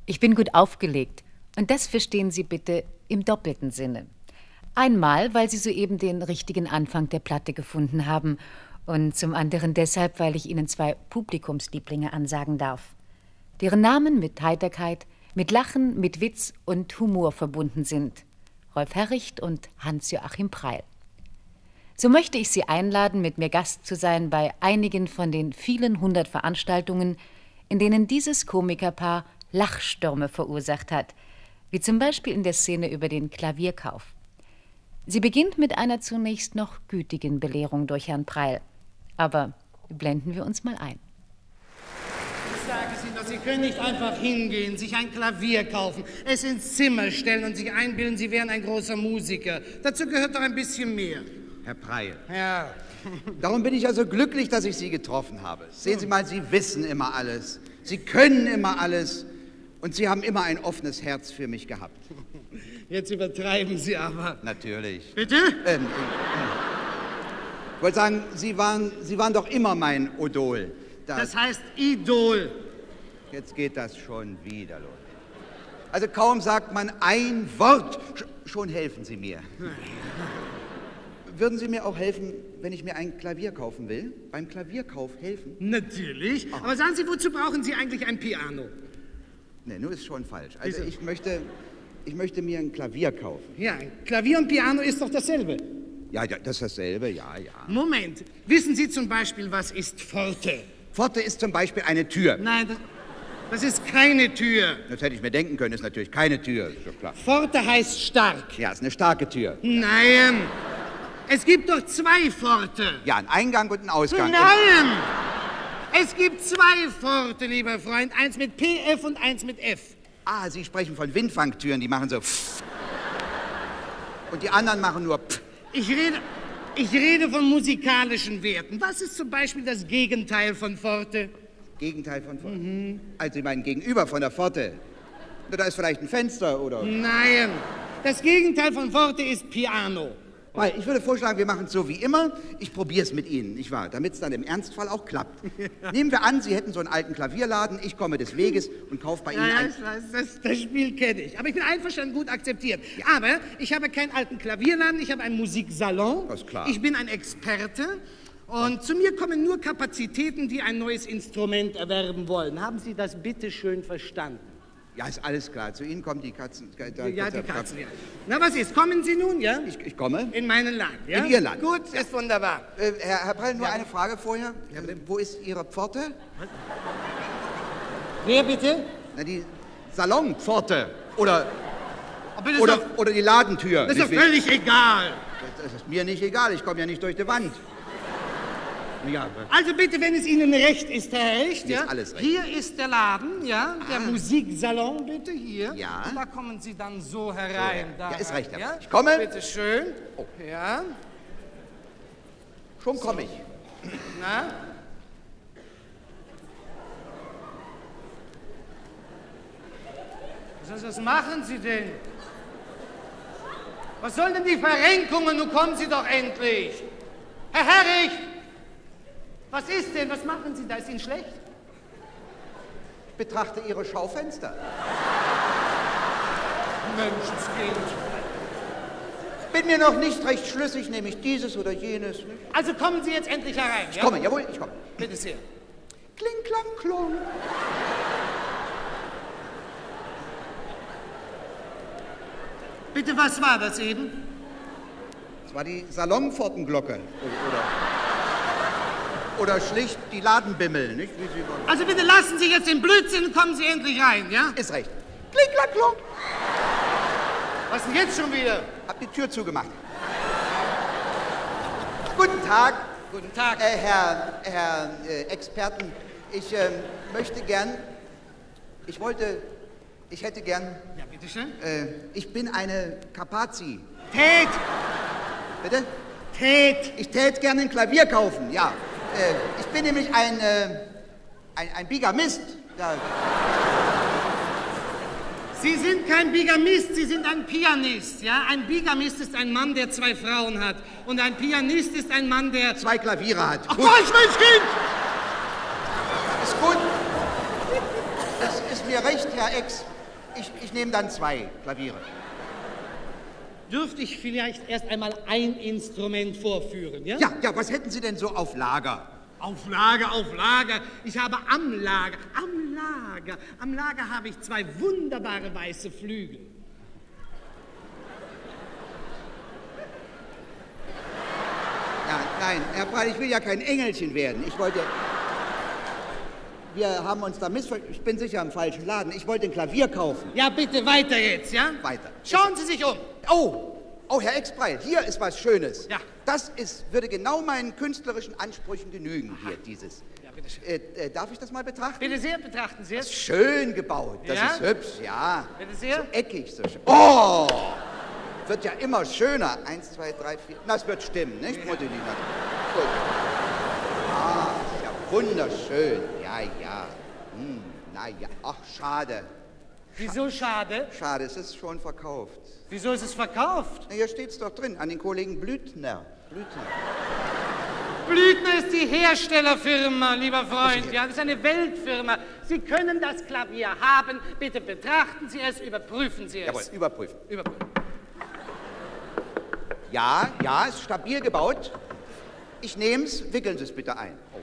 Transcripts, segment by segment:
Ich bin gut aufgelegt. Und das verstehen Sie bitte im doppelten Sinne. Einmal, weil Sie soeben den richtigen Anfang der Platte gefunden haben. Und zum anderen deshalb, weil ich Ihnen 2 Publikumslieblinge ansagen darf. Deren Namen mit Heiterkeit, mit Lachen, mit Witz und Humor verbunden sind. Rolf Herricht und Hans-Joachim Preil. So möchte ich Sie einladen, mit mir Gast zu sein bei einigen von den vielen 100 Veranstaltungen, in denen dieses Komikerpaar Lachstürme verursacht hat, wie zum Beispiel in der Szene über den Klavierkauf. Sie beginnt mit einer zunächst noch gütigen Belehrung durch Herrn Preil. Aber blenden wir uns mal ein. Ich sage es Ihnen doch, Sie können nicht einfach hingehen, sich ein Klavier kaufen, es ins Zimmer stellen und sich einbilden, Sie wären ein großer Musiker. Dazu gehört doch ein bisschen mehr. Herr Preil. Ja. Darum bin ich ja so glücklich, dass ich Sie getroffen habe. Sehen Sie mal, Sie wissen immer alles. Sie können immer alles. Und Sie haben immer ein offenes Herz für mich gehabt. Jetzt übertreiben Sie aber. Natürlich. Bitte? Ich wollte sagen, Sie waren doch immer mein Idol. Das heißt Idol. Jetzt geht das schon wieder los. Also kaum sagt man ein Wort, schon helfen Sie mir. Würden Sie mir auch helfen, wenn ich mir ein Klavier kaufen will? Beim Klavierkauf helfen? Natürlich. Aha. Aber sagen Sie, wozu brauchen Sie eigentlich ein Piano? Ne, nur ist schon falsch. Also ich möchte mir ein Klavier kaufen. Ja, Klavier und Piano ist doch dasselbe. Ja, das ist dasselbe, ja. Moment, wissen Sie zum Beispiel, was ist Forte? Forte ist zum Beispiel eine Tür. Nein, das ist keine Tür. Das hätte ich mir denken können, ist natürlich keine Tür, ist doch klar. Forte heißt stark. Ja, ist eine starke Tür. Nein, es gibt doch 2 Forte. Ja, einen Eingang und einen Ausgang. Nein, es gibt 2 Forte, lieber Freund. Eins mit PF und eins mit F. Ah, Sie sprechen von Windfangtüren, die machen so pff. Und die anderen machen nur pff. Ich rede von musikalischen Werten. Was ist zum Beispiel das Gegenteil von Forte? Gegenteil von Forte? Also Sie meinen gegenüber von der Forte. Da ist vielleicht ein Fenster, oder? Nein, das Gegenteil von Forte ist Piano. Weil ich würde vorschlagen, wir machen es so wie immer. Ich probiere es mit Ihnen, nicht wahr? Damit es dann im Ernstfall auch klappt. Nehmen wir an, Sie hätten so einen alten Klavierladen. Ich komme des Weges und kaufe bei Ihnen Ja, ein... ich weiß, das Spiel kenne ich. Aber ich bin einverstanden, gut akzeptiert. Aber ich habe keinen alten Klavierladen, ich habe einen Musiksalon. Das ist klar. Ich bin ein Experte. Und zu mir kommen nur Kapazitäten, die ein neues Instrument erwerben wollen. Haben Sie das bitte schön verstanden? Ja, ist alles klar. Zu Ihnen kommen die Katzen. Ja, die Katzen, ja. Na, was ist? Kommen Sie nun, ja? Ich komme. In meinen Laden, ja? In Ihr Land. Gut, ja. Ist wunderbar. Herr Preil, nur eine Frage vorher. Wo ist Ihre Pforte? Wer bitte? Na, die Salonpforte. Oder die Ladentür. Das ist doch völlig egal. Das ist mir nicht egal. Ich komme ja nicht durch die Wand. Ja, also bitte, wenn es Ihnen recht ist, Herr Hecht, ja? Ist alles recht. Hier ist der Laden, ja? Der Musiksalon, bitte, hier. Ja. Und da kommen Sie dann so herein. So, da ja, ist recht, Herr. Ja? Ich komme. Bitte schön. Oh. Ja. Schon komme ich. Na? Was machen Sie denn? Was sollen denn die Verrenkungen? Nun kommen Sie doch endlich. Herr Herricht! Was ist denn? Was machen Sie da? Ist Ihnen schlecht? Ich betrachte Ihre Schaufenster. Menschenskind. Bin mir noch nicht recht schlüssig, nehme ich dieses oder jenes. Nicht? Also kommen Sie jetzt endlich herein, Ich komme, jawohl, ich komme. Bitte sehr. Kling, klang, klong. Bitte, was war das eben? Das war die Salonpfortenglocke. Oder schlicht die Ladenbimmel, nicht? Wie Sie wollen. Also bitte lassen Sie jetzt den Blödsinn und kommen Sie endlich rein, ja? Ist recht. Kling, klang, klong. Was denn jetzt schon wieder? Hab die Tür zugemacht. Guten Tag. Guten Tag. Herr Experten, ich möchte gern, ich hätte gern... Ja, bitteschön. Ich bin eine Carpazzi. Tät! Bitte? Tät! Ich tät gerne ein Klavier kaufen, ja. Ich bin nämlich ein Bigamist. Ja. Sie sind kein Bigamist, Sie sind ein Pianist, ja? Ein Bigamist ist ein Mann, der 2 Frauen hat. Und ein Pianist ist ein Mann, der... 2 Klaviere hat. Ach, Menschenskind! Ist gut. Das ist mir recht, Herr Ex. Ich nehme dann 2 Klaviere. Dürfte ich vielleicht erst einmal ein Instrument vorführen, ja? Ja, was hätten Sie denn so auf Lager? Auf Lager, auf Lager. Ich habe am Lager habe ich 2 wunderbare weiße Flügel. Ja, nein, Herr Prall, ich will ja kein Engelchen werden. Wir haben uns da missverstanden. Ich bin sicher im falschen Laden. Ich wollte ein Klavier kaufen. Ja, bitte weiter jetzt, ja? Weiter. Schauen Sie sich um. Oh, Herr Expreil, hier ist was Schönes. Ja. Das würde genau meinen künstlerischen Ansprüchen genügen, hier, dieses. Ja, bitte schön. Darf ich das mal betrachten? Bitte sehr, betrachten Sie es. Schön gebaut, das Ja? ist hübsch, ja. Bitte sehr. So eckig, so schön. Oh! Wird ja immer schöner. 1, 2, 3, 4. Das wird stimmen, nicht, Mutilina? Gut. Ah, ist ja wunderschön. Ja. Naja, ach, schade. Wieso schade? Schade, es ist schon verkauft. Wieso ist es verkauft? Na, hier steht's doch drin, an den Kollegen Blüthner. Blüthner ist die Herstellerfirma, lieber Freund. Ja, das ist eine Weltfirma. Sie können das Klavier haben. Bitte betrachten Sie es, überprüfen Sie es. Jawohl, überprüfen. Überprüfen. Ja, ist stabil gebaut. Ich nehm's, wickeln Sie es bitte ein. Oh.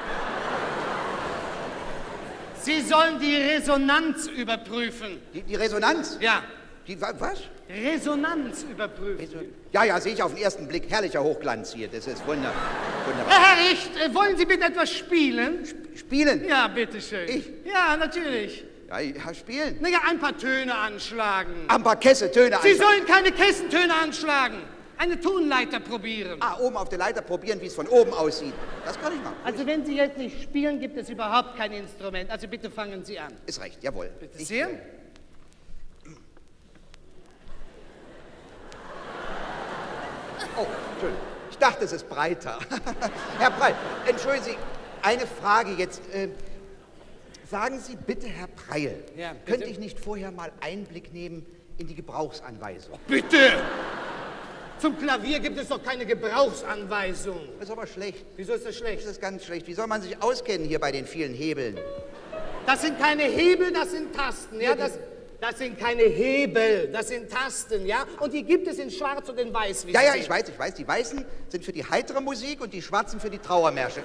Sie sollen die Resonanz überprüfen. Die Resonanz? Ja. Die was? Resonanz überprüfen. Ja, sehe ich auf den ersten Blick. Herrlicher Hochglanz hier. Das ist wunderbar. Herr Richt, wollen Sie bitte etwas spielen? Spielen? Ja, bitteschön. Ich? Ja, natürlich. Ja, spielen. Naja, ein paar Töne anschlagen. Ein paar Kessetöne. Sie sollen keine Kessentöne anschlagen. Eine Tonleiter probieren. Oben auf der Leiter probieren, wie es von oben aussieht. Das kann ich machen. Also wenn Sie jetzt nicht spielen, gibt es überhaupt kein Instrument. Also bitte fangen Sie an. Ist recht, jawohl. Bitte sehr. Oh, Entschuldigung. Ich dachte, es ist breiter. Herr Prall, entschuldigen Sie, eine Frage jetzt. Sagen Sie bitte, Herr Preil, Ja, bitte? könnte ich nicht vorher mal Einblick nehmen in die Gebrauchsanweisung? Bitte! Zum Klavier gibt es doch keine Gebrauchsanweisung. Das ist aber schlecht. Wieso ist das schlecht? Das ist ganz schlecht. Wie soll man sich auskennen hier bei den vielen Hebeln? Das sind keine Hebel, das sind Tasten, ja? Das sind keine Hebel, das sind Tasten, ja? Und die gibt es in Schwarz und in Weiß. Wie Ja, Sie ja, sehen. ich weiß. Die Weißen sind für die heitere Musik und die Schwarzen für die Trauermärsche.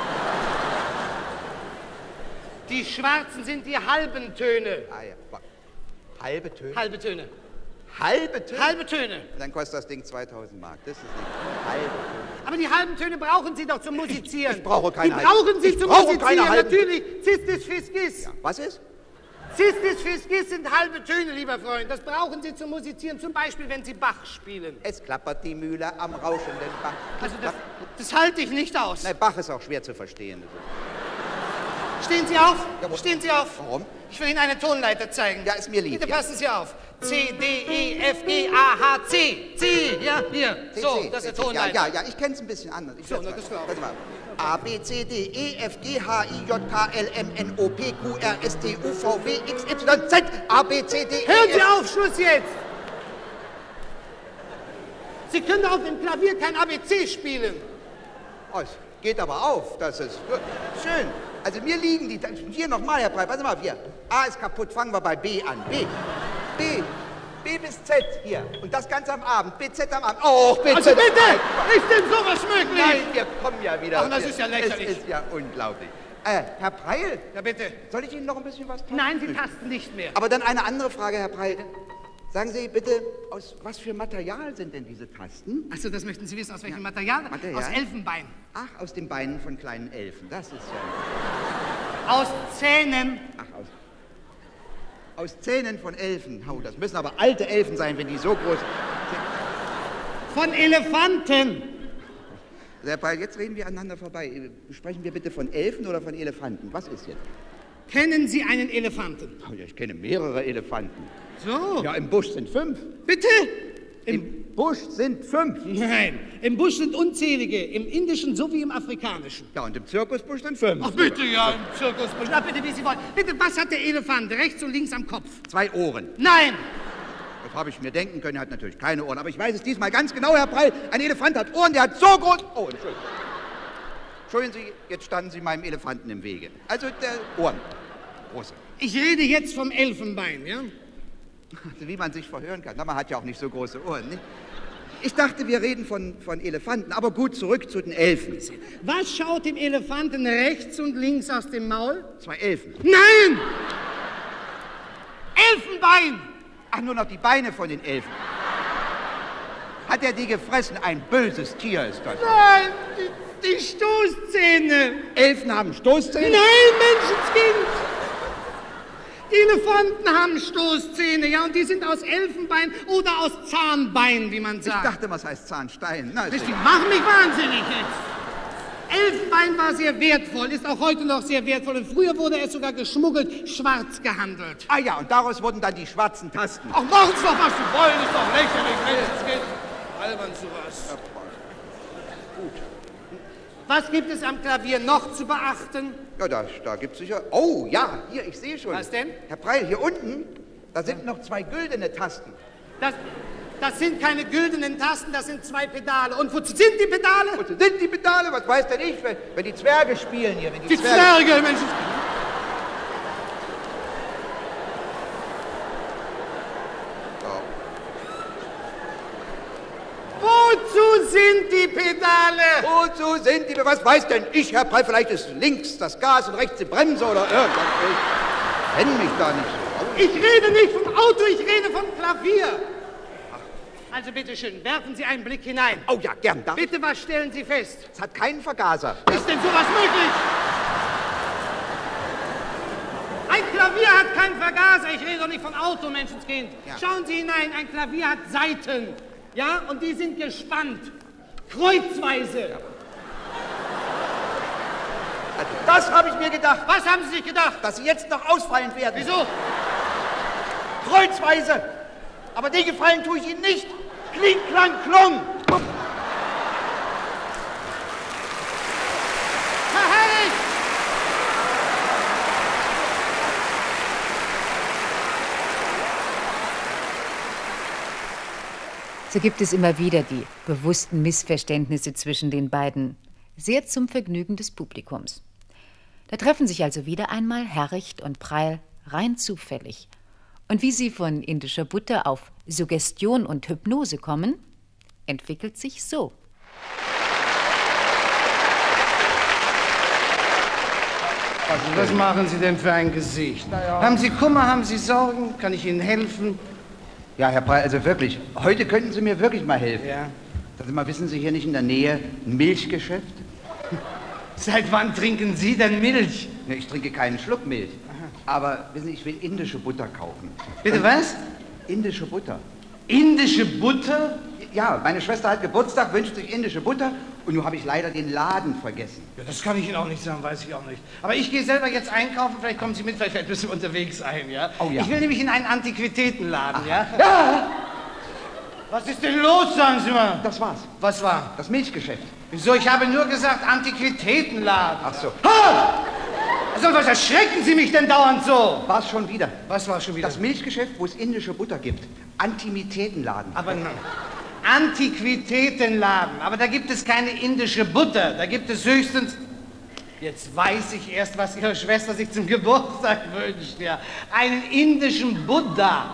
Die Schwarzen sind die halben Töne. Ja. Halbe Töne? Halbe Töne. Halbe Töne? Halbe Töne. Dann kostet das Ding 2000 Mark. Das ist nicht halbe Töne. Aber die halben Töne brauchen Sie doch zum Musizieren. Ich brauche keine Die brauchen Sie Ich zum brauche Musizieren, keine halben- natürlich. Cistis Fiscis. Ja, was ist? Cistis Fiscis sind halbe Töne, lieber Freund. Das brauchen Sie zum Musizieren, zum Beispiel, wenn Sie Bach spielen. Es klappert die Mühle am rauschenden Bach. Also das halte ich nicht aus. Nein, Bach ist auch schwer zu verstehen. Stehen Sie auf. Jawohl. Stehen Sie auf. Warum? Ich will Ihnen eine Tonleiter zeigen. Ja, ist mir lieb, Bitte ja. passen Sie auf. C, D, E, F, G, A, H, C. C, ja, hier. So, das ist eine Tonleiter. Ja, ich kenne es ein bisschen anders. So, na, das glaube ich. A, B, C, D, E, F, G, H, I, J, K, L, M, N, O, P, Q, R, S, T, U, V, W, X, Y, Z, A, B, C, D, E, Hören Sie F. auf, Schluss jetzt! Sie können auf dem Klavier kein ABC spielen. Oh, es geht aber auf. Das ist schön. Also mir liegen die... Hier nochmal, Herr Preil. Pass mal auf, hier. A ist kaputt. Fangen wir bei B an. B bis Z hier. Und das ganz am Abend. BZ am Abend. Oh, BZ. Also bitte! Ist denn sowas möglich? Nein, wir kommen ja wieder. Ach, das ist ja lächerlich. Es ist ja unglaublich. Herr Preil, Ja, bitte. soll ich Ihnen noch ein bisschen was tasten? Nein, Sie tasten nicht mehr. Aber dann eine andere Frage, Herr Preil. Sagen Sie bitte, aus was für Material sind denn diese Tasten? Achso, das möchten Sie wissen, aus welchem Material? Material? Aus Elfenbein. Ach, aus den Beinen von kleinen Elfen. Das ist ja... Aus Zähnen. Ach, aus Zähnen von Elfen. Oh, das müssen aber alte Elfen sein, wenn die so groß sind. Von Elefanten. Herr Preil, jetzt reden wir aneinander vorbei. Sprechen wir bitte von Elfen oder von Elefanten? Was ist jetzt? Kennen Sie einen Elefanten? Oh, ja, ich kenne mehrere Elefanten. So. Ja, im Busch sind 5. Bitte? Im Busch sind 5. Nein, im Busch sind unzählige, im Indischen sowie im Afrikanischen. Ja, und im Zirkusbusch sind 5. Ach bitte, ja, im Zirkusbusch. Na bitte, wie Sie wollen. Bitte, was hat der Elefant rechts und links am Kopf? 2 Ohren. Nein! Das habe ich mir denken können, er hat natürlich keine Ohren. Aber ich weiß es diesmal ganz genau, Herr Preil. Ein Elefant hat Ohren, der hat so groß... Oh, Entschuldigung. Entschuldigen Sie, jetzt standen Sie meinem Elefanten im Wege. Also der Ohren. Große. Ich rede jetzt vom Elfenbein, ja? Also, wie man sich verhören kann. Na, man hat ja auch nicht so große Ohren, nicht? Ich dachte, wir reden von Elefanten, aber gut, zurück zu den Elfen. Was schaut dem Elefanten rechts und links aus dem Maul? 2 Elfen. Nein! Elfenbein! Ach, nur noch die Beine von den Elfen. Hat er die gefressen? Ein böses Tier ist das. Nein, die Stoßzähne. Elfen haben Stoßzähne? Nein, Menschenskind! Die Elefanten haben Stoßzähne, ja, und die sind aus Elfenbein oder aus Zahnbein, wie man sagt. Ich dachte, was heißt Zahnstein? Na, Die machen mich wahnsinnig jetzt. Elfenbein war sehr wertvoll, ist auch heute noch sehr wertvoll. Und früher wurde es sogar geschmuggelt, schwarz gehandelt. Ah ja, und daraus wurden dann die schwarzen Tasten. Ach, machen's doch, was Sie wollen, ist doch lächerlich, Menschenskind. Albern sowas. Gut. Was gibt es am Klavier noch zu beachten? Ja, da gibt's sicher... Oh, ja, hier, ich sehe schon. Was denn? Herr Preil, hier unten, da sind noch 2 güldene Tasten. Das sind keine güldenen Tasten, das sind 2 Pedale. Und wozu sind die Pedale? Wozu sind die Pedale? Was weiß denn ich, wenn die Zwerge spielen hier? Wenn Die Zwerge, Menschenskind. Wozu sind die Pedale? Wozu sind die? Was weiß denn ich, Herr Preil? Vielleicht ist links das Gas und rechts die Bremse oder irgendwas. Ich kenne mich da nicht so aus. Ich rede nicht vom Auto, ich rede vom Klavier. Also bitteschön, werfen Sie einen Blick hinein. Oh ja, gern. Darf ich? Bitte, was stellen Sie fest? Es hat keinen Vergaser. Ist denn sowas möglich? Ein Klavier hat keinen Vergaser. Ich rede doch nicht von Auto, Menschenskind. Ja. Schauen Sie hinein, ein Klavier hat Saiten. Ja, und die sind gespannt. Kreuzweise. Ja. Also, das habe ich mir gedacht. Was haben Sie sich gedacht? Dass sie jetzt noch ausfallen werden. Wieso? Kreuzweise. Aber den Gefallen tue ich Ihnen nicht. Kling, klang, klong. Herr Herrich! So gibt es immer wieder die bewussten Missverständnisse zwischen den beiden, sehr zum Vergnügen des Publikums. Da treffen sich also wieder einmal Herricht und Preil rein zufällig. Und wie sie von indischer Butter auf Suggestion und Hypnose kommen, entwickelt sich so. Was machen Sie denn für ein Gesicht? Ja. Haben Sie Kummer, haben Sie Sorgen? Kann ich Ihnen helfen? Ja, Herr Preil, also wirklich, heute könnten Sie mir wirklich mal helfen. Ja. Also mal, wissen Sie hier nicht in der Nähe ein Milchgeschäft? Seit wann trinken Sie denn Milch? Ne, ich trinke keinen Schluck Milch. Aha. Aber wissen Sie, ich will indische Butter kaufen. Bitte was? Indische Butter. Indische Butter? Ja, meine Schwester hat Geburtstag, wünscht sich indische Butter und nun habe ich leider den Laden vergessen. Ja, das kann ich Ihnen auch nicht sagen, weiß ich auch nicht. Aber ich gehe selber jetzt einkaufen, vielleicht kommen Sie mit, vielleicht müssen wir unterwegs ein, ja? Oh ja. Ich will nämlich in einen Antiquitätenladen, ja? Ja! Was ist denn los, sagen Sie mal? Das war's. Was war? Das Milchgeschäft. Wieso? Ich habe nur gesagt Antiquitätenladen. Ach so. Ha! Also, was erschrecken Sie mich denn dauernd so? War's schon wieder. Was war schon wieder? Das Milchgeschäft, wo es indische Butter gibt. Antimitätenladen. Aber Antiquitätenladen. Aber da gibt es keine indische Butter. Da gibt es höchstens... Jetzt weiß ich erst, was Ihre Schwester sich zum Geburtstag wünscht. Ja. Einen indischen Buddha.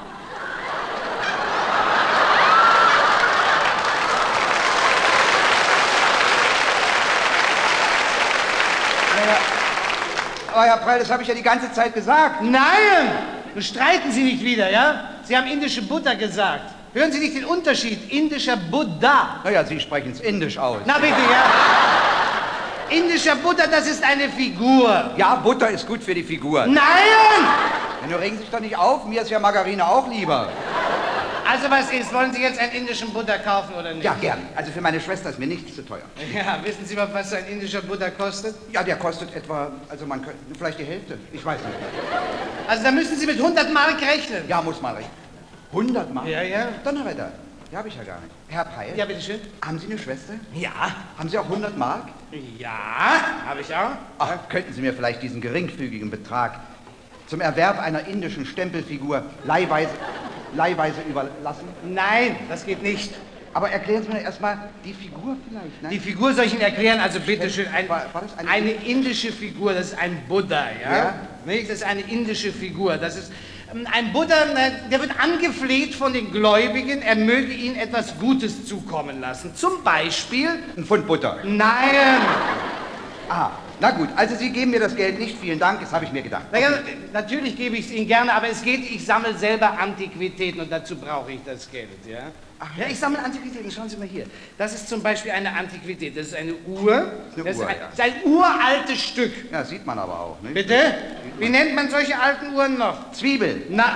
Aber Herr Preil, das habe ich ja die ganze Zeit gesagt. Nein! Nun streiten Sie nicht wieder, ja? Sie haben indische Butter gesagt. Hören Sie nicht den Unterschied? Indischer Buddha. Naja, Sie sprechen es indisch aus. Na bitte, ja? Indischer Butter, das ist eine Figur. Ja, Butter ist gut für die Figur. Nein! Ja, nur regen Sie sich doch nicht auf, mir ist ja Margarine auch lieber. Also was ist, wollen Sie jetzt einen indischen Butter kaufen oder nicht? Ja, gern. Also für meine Schwester ist mir nichts zu teuer. Ja, wissen Sie mal, was so ein indischer Butter kostet? Ja, der kostet etwa, also man könnte, vielleicht die Hälfte. Ich weiß nicht. Also da müssen Sie mit 100 Mark rechnen. Ja, muss mal rechnen. 100 Mark? Ja, ja. Donnerwetter. Die habe ich ja gar nicht. Herr Preil? Ja, bitteschön. Haben Sie eine Schwester? Ja. Haben Sie auch 100 Mark? Ja, habe ich auch. Ach, könnten Sie mir vielleicht diesen geringfügigen Betrag zum Erwerb einer indischen Stempelfigur leihweise überlassen? Nein, das geht nicht. Aber erklären Sie mir erstmal die Figur vielleicht, ne? Die Figur soll ich Ihnen erklären, also bitteschön, War das eine indische Figur, das ist ein Buddha, ja? Ja. Nicht? Das ist eine indische Figur, das ist Ein Buddha, der wird angefleht von den Gläubigen, er möge ihnen etwas Gutes zukommen lassen. Zum Beispiel... Ein Pfund Butter. Nein! Aha, na gut, also Sie geben mir das Geld nicht, vielen Dank, das habe ich mir gedacht. Naja, natürlich gebe ich es Ihnen gerne, aber es geht, ich sammle selber Antiquitäten und dazu brauche ich das Geld, ja? Ach, ja, ich sammle Antiquitäten, schauen Sie mal hier. Das ist zum Beispiel eine Antiquität, das ist eine Uhr. Das ist ein uraltes Stück. Ja, sieht man aber auch, nicht? Bitte? Wie nennt man solche alten Uhren noch? Zwiebel. Na...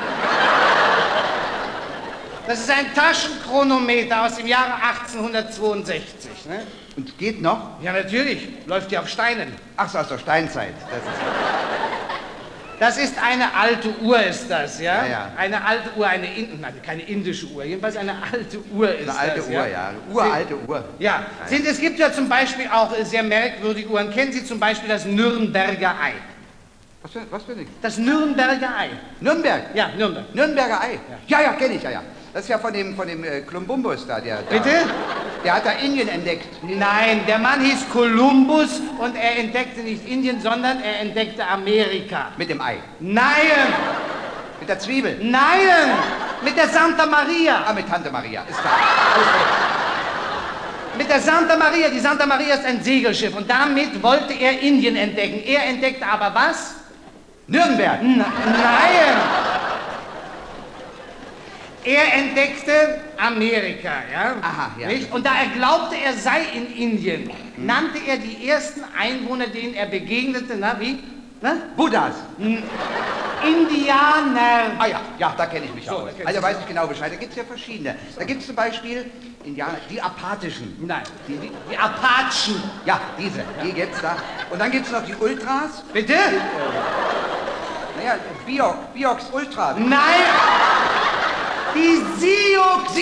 Das ist ein Taschenchronometer aus dem Jahre 1862, ne? Und geht noch? Ja, natürlich. Läuft ja auf Steinen. Ach so, aus der Steinzeit. Das ist eine alte Uhr, ist das, ja? Ja, ja. Eine alte Uhr, nein, keine indische Uhr, jedenfalls eine alte Uhr ist das. Eine alte Uhr, ja. Uralte Uhr. Ja, es gibt ja zum Beispiel auch sehr merkwürdige Uhren. Kennen Sie zum Beispiel das Nürnberger Ei? Was für ein? Das Nürnberger Ei. Nürnberg? Ja, Nürnberg. Nürnberger Ei? Ja, kenne ich, ja. Das ist ja von dem Kolumbumbus da, Bitte? Der hat da Indien entdeckt. Nein, der Mann hieß Kolumbus und er entdeckte nicht Indien, sondern er entdeckte Amerika. Mit dem Ei? Nein! Mit der Zwiebel? Nein! Mit der Santa Maria. Ah, mit Tante Maria, ist klar. Mit der Santa Maria. Die Santa Maria ist ein Segelschiff und damit wollte er Indien entdecken. Er entdeckte aber was? Nürnberg? Nein! Er entdeckte Amerika, ja? Aha, ja. Nicht? Und da er glaubte, er sei in Indien, nannte er die ersten Einwohner, denen er begegnete, na, wie? Na? Buddhas? Indianer. Ah ja, da kenne ich mich So, aus. Also weiß ich genau Bescheid. Da gibt es ja verschiedene. Da gibt es zum Beispiel Indianer, die Apathischen. Nein, die Apachen. Ja, diese, die gibt's da. Und dann gibt es noch die Ultras. Bitte? Naja, Biox Ultra. Nein! Die Sioux!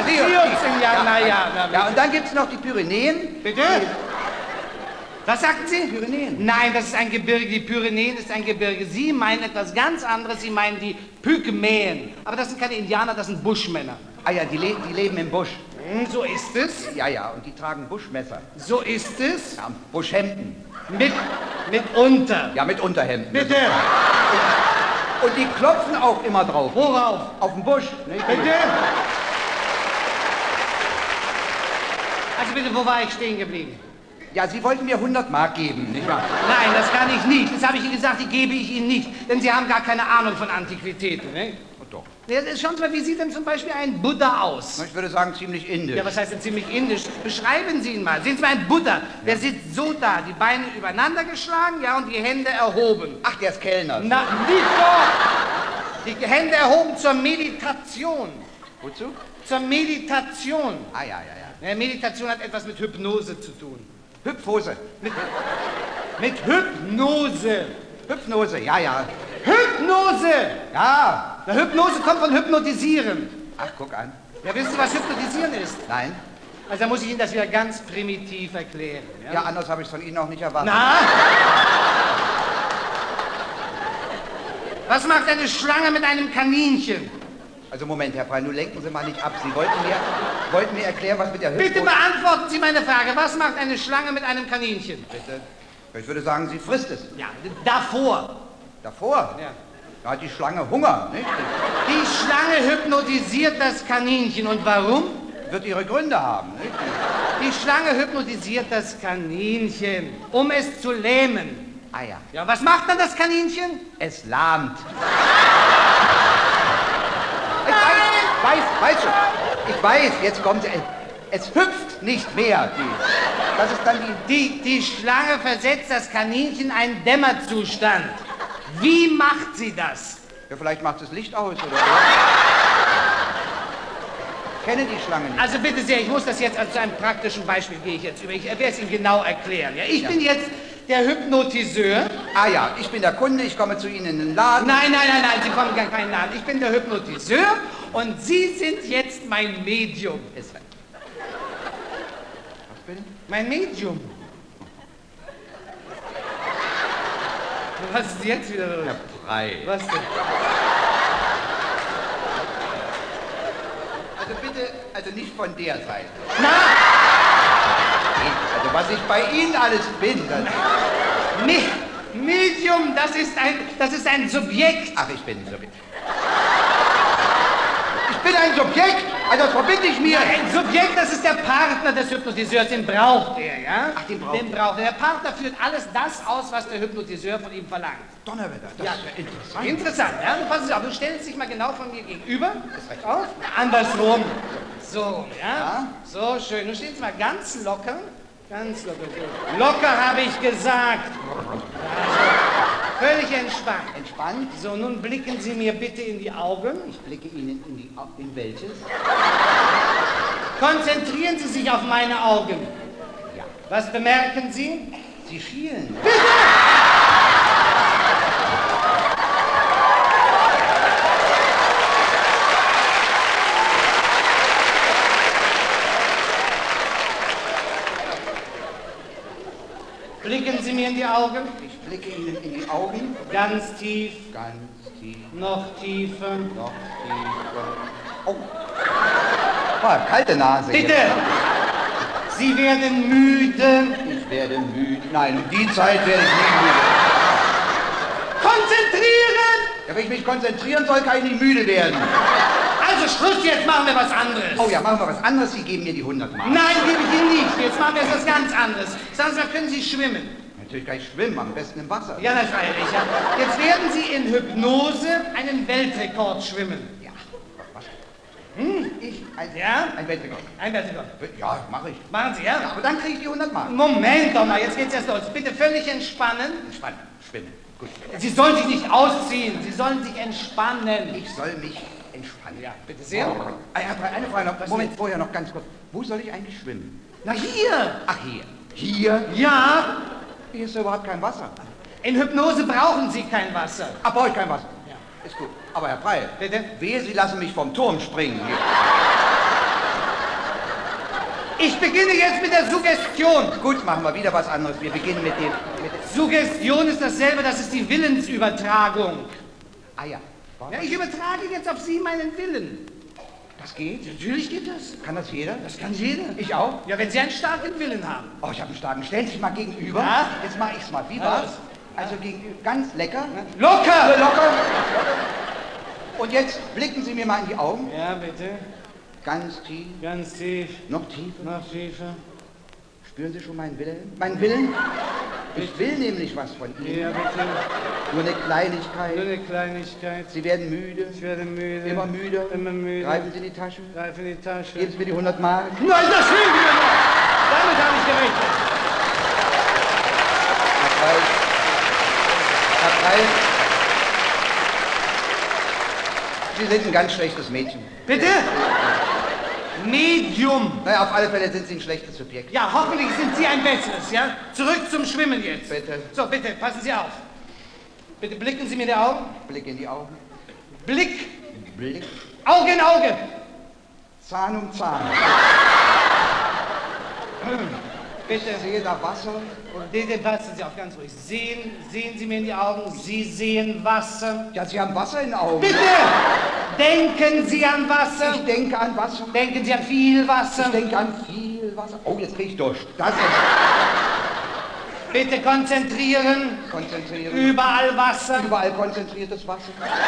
Ja, und dann gibt es noch die Pyrenäen. Bitte? Was sagten Sie? Pyrenäen. Nein, das ist ein Gebirge. Die Pyrenäen ist ein Gebirge. Sie meinen etwas ganz anderes. Sie meinen die Pygmäen. Aber das sind keine Indianer, das sind Buschmänner. Ah ja, die leben im Busch. So ist es. Ja, und die tragen Buschmesser. So ist es. Ja, Buschhemden. Mitunter. Ja, mit Unterhemden. Bitte. Und die klopfen auch immer drauf. Worauf? Auf den Busch. Nicht? Bitte? Also bitte, wo war ich stehen geblieben? Ja, Sie wollten mir 100 Mark geben, nicht wahr? Nein, das kann ich nicht. Das habe ich Ihnen gesagt, die gebe ich Ihnen nicht. Denn Sie haben gar keine Ahnung von Antiquitäten, ne? Oh, doch. Ja, schauen Sie mal, wie sieht denn zum Beispiel ein Buddha aus? Ich würde sagen, ziemlich indisch. Ja, was heißt denn ziemlich indisch? Beschreiben Sie ihn mal. Sehen Sie mal einen Buddha, der sitzt so da, die Beine übereinander geschlagen, ja, und die Hände erhoben. Ach, der ist Kellner. Na, nicht doch! Die Hände erhoben zur Meditation. Wozu? Zur Meditation. Ah, ja. Ja, Meditation hat etwas mit Hypnose zu tun. Hüpfhose. Mit Hypnose. Hypnose, ja. Hypnose! Ja. Na, Hypnose kommt von Hypnotisieren. Ach, guck an. Ja, wissen Sie, was Hypnotisieren ist? Nein. Also da muss ich Ihnen das wieder ganz primitiv erklären. Ja, anders habe ich es von Ihnen auch nicht erwartet. Na? Was macht eine Schlange mit einem Kaninchen? Also Moment, Herr Frein, nun lenken Sie mal nicht ab. Sie wollten mir erklären, was mit der Hüpfhose... Bitte beantworten Sie meine Frage. Was macht eine Schlange mit einem Kaninchen? Bitte? Ich würde sagen, sie frisst es. Ja, davor. Davor? Ja. Da hat die Schlange Hunger, nicht? Die Schlange hypnotisiert das Kaninchen. Und warum? Wird ihre Gründe haben, nicht? Die Schlange hypnotisiert das Kaninchen, um es zu lähmen. Ah ja. Ja, was macht dann das Kaninchen? Es lahmt. Ich weiß, jetzt kommt es hüpft nicht mehr. Das ist dann die Schlange versetzt das Kaninchen in einen Dämmerzustand. Wie macht sie das? Ja, vielleicht macht das Licht aus, oder so. Ich kenne die Schlange nicht. Also bitte sehr, ich muss das jetzt, zu einem praktischen Beispiel gehe ich jetzt über. Ich werde es Ihnen genau erklären. Ja? Ich bin jetzt der Hypnotiseur. Ah ja, ich bin der Kunde, ich komme zu Ihnen in den Laden. Nein, Sie kommen gar keinen Laden. Ich bin der Hypnotiseur und Sie sind jetzt mein Medium. Was bitte? Mein Medium. Was ist jetzt wieder los? Herr Frei. Was denn? Also bitte, also nicht von der Seite. Na? Also was ich bei Ihnen alles bin, das... Medium, das ist ein Subjekt. Ach, ich bin so... bin ein Subjekt. Also das verbinde ich mir. Ja, ein Subjekt, das ist der Partner des Hypnotiseurs, den braucht er, ja? Ach, den braucht er. Den braucht er. Der Partner führt alles das aus, was der Hypnotiseur von ihm verlangt. Donnerwetter, das Ja, ist ja interessant. Interessant, ja? Du passen Sie auf, du stellst dich mal genau von mir gegenüber. Ist recht auf. Andersrum. So rum, ja? So, schön. Nun stehen Sie mal ganz locker. Ganz locker. So. Locker habe ich gesagt. Völlig entspannt. Entspannt. So, nun blicken Sie mir bitte in die Augen. Ich blicke Ihnen in welches? Konzentrieren Sie sich auf meine Augen. Ja. Was bemerken Sie? Sie schielen. Blicken Sie mir in die Augen. Ich blicke Ihnen in die Augen. Ganz tief. Ganz tief. Noch tiefer. Noch tiefer. Oh. Kalte Nase. Bitte! Jetzt. Sie werden müde. Ich werde müde. Nein, um die Zeit werde ich nicht müde. Konzentrieren! Ja, wenn ich mich konzentrieren soll, kann ich nicht müde werden. Also Schluss, jetzt machen wir was anderes. Oh ja, machen wir was anderes. Sie geben mir die 100 Mark. Nein, gebe ich Ihnen nicht. Jetzt machen wir etwas ganz anderes. Sagen Sie mal, können Sie schwimmen? Natürlich kann ich schwimmen, am besten im Wasser. Ja, das freilich, ja. Jetzt werden Sie in Hypnose einen Weltrekord schwimmen. Ja. Was? Ich? Ja? Ein Weltrekord. Ein Weltrekord. Ja, mache ich. Machen Sie, ja? Ja, aber dann kriege ich die 100 Mark. Moment doch mal, jetzt geht's erst los. Bitte völlig entspannen. Entspannen. Schwimmen. Gut. Sie sollen sich nicht ausziehen, Sie sollen sich entspannen. Ich soll mich entspannen. Ja, bitte sehr. Eine Frage noch. Was Moment, jetzt? vorher noch ganz kurz. Wo soll ich eigentlich schwimmen? Na hier! Ach, hier. Hier? Ja, Hier ist überhaupt kein Wasser. in Hypnose brauchen Sie kein Wasser. Ach, brauche ich kein Wasser. Ja. Ist gut. Aber Herr Preil. Bitte? Wehe, Sie lassen mich vom Turm springen. Hier. Ich beginne jetzt mit der Suggestion. Gut, machen wir wieder was anderes. Wir beginnen mit dem... Suggestion ist dasselbe, das ist die Willensübertragung. Ah ja. Ja, ich übertrage jetzt auf Sie meinen Willen. Das geht? Natürlich geht das. Kann das jeder? Das kann jeder. Ich auch? Ja, wenn Sie einen starken Willen haben. Oh, ich habe einen starken. Stellen Sie sich mal gegenüber. Ja? Jetzt mache ich es mal. Wie Ja. war's? Also gegenüber. Ganz lecker. Locker! Locker. Und jetzt blicken Sie mir mal in die Augen. Ja, bitte. Ganz tief. Ganz tief. Noch tiefer. Noch tiefer. Spüren Sie schon meinen Willen? Meinen Willen? Ich will nämlich was von Ihnen. Ja, bitte. Nur eine Kleinigkeit. Nur eine Kleinigkeit. Sie werden müde. Ich werde müde. Immer müder. Immer müde. Greifen Sie in die Tasche. Greife in die Tasche. Geben Sie mir die 100 Mark. Nein, das fehlt mir noch. Damit habe ich gerechnet. Herr Preis. Herr Preis. Sie sind ein ganz schlechtes Mädchen. Bitte? Medium. Naja, auf alle Fälle sind Sie ein schlechtes Subjekt. Ja, hoffentlich sind Sie ein besseres, ja? Zurück zum Schwimmen jetzt. Bitte. So, bitte, passen Sie auf. Bitte blicken Sie mir die Augen. Blick in die Augen. Blick, Blick. Auge in Auge. Zahn um Zahn. Bitte. Ich sehe da Wasser. Bitte passen Sie auf, ganz ruhig. Sehen Sie mir in die Augen. Sie sehen Wasser. Ja, Sie haben Wasser in den Augen. Bitte! Denken Sie an Wasser. Ich denke an Wasser. Denken Sie an viel Wasser. Ich denke an viel Wasser. Oh, jetzt kriege ich Durst. Das ist... Bitte konzentrieren. Konzentrieren. Überall Wasser. Überall konzentriertes Wasser.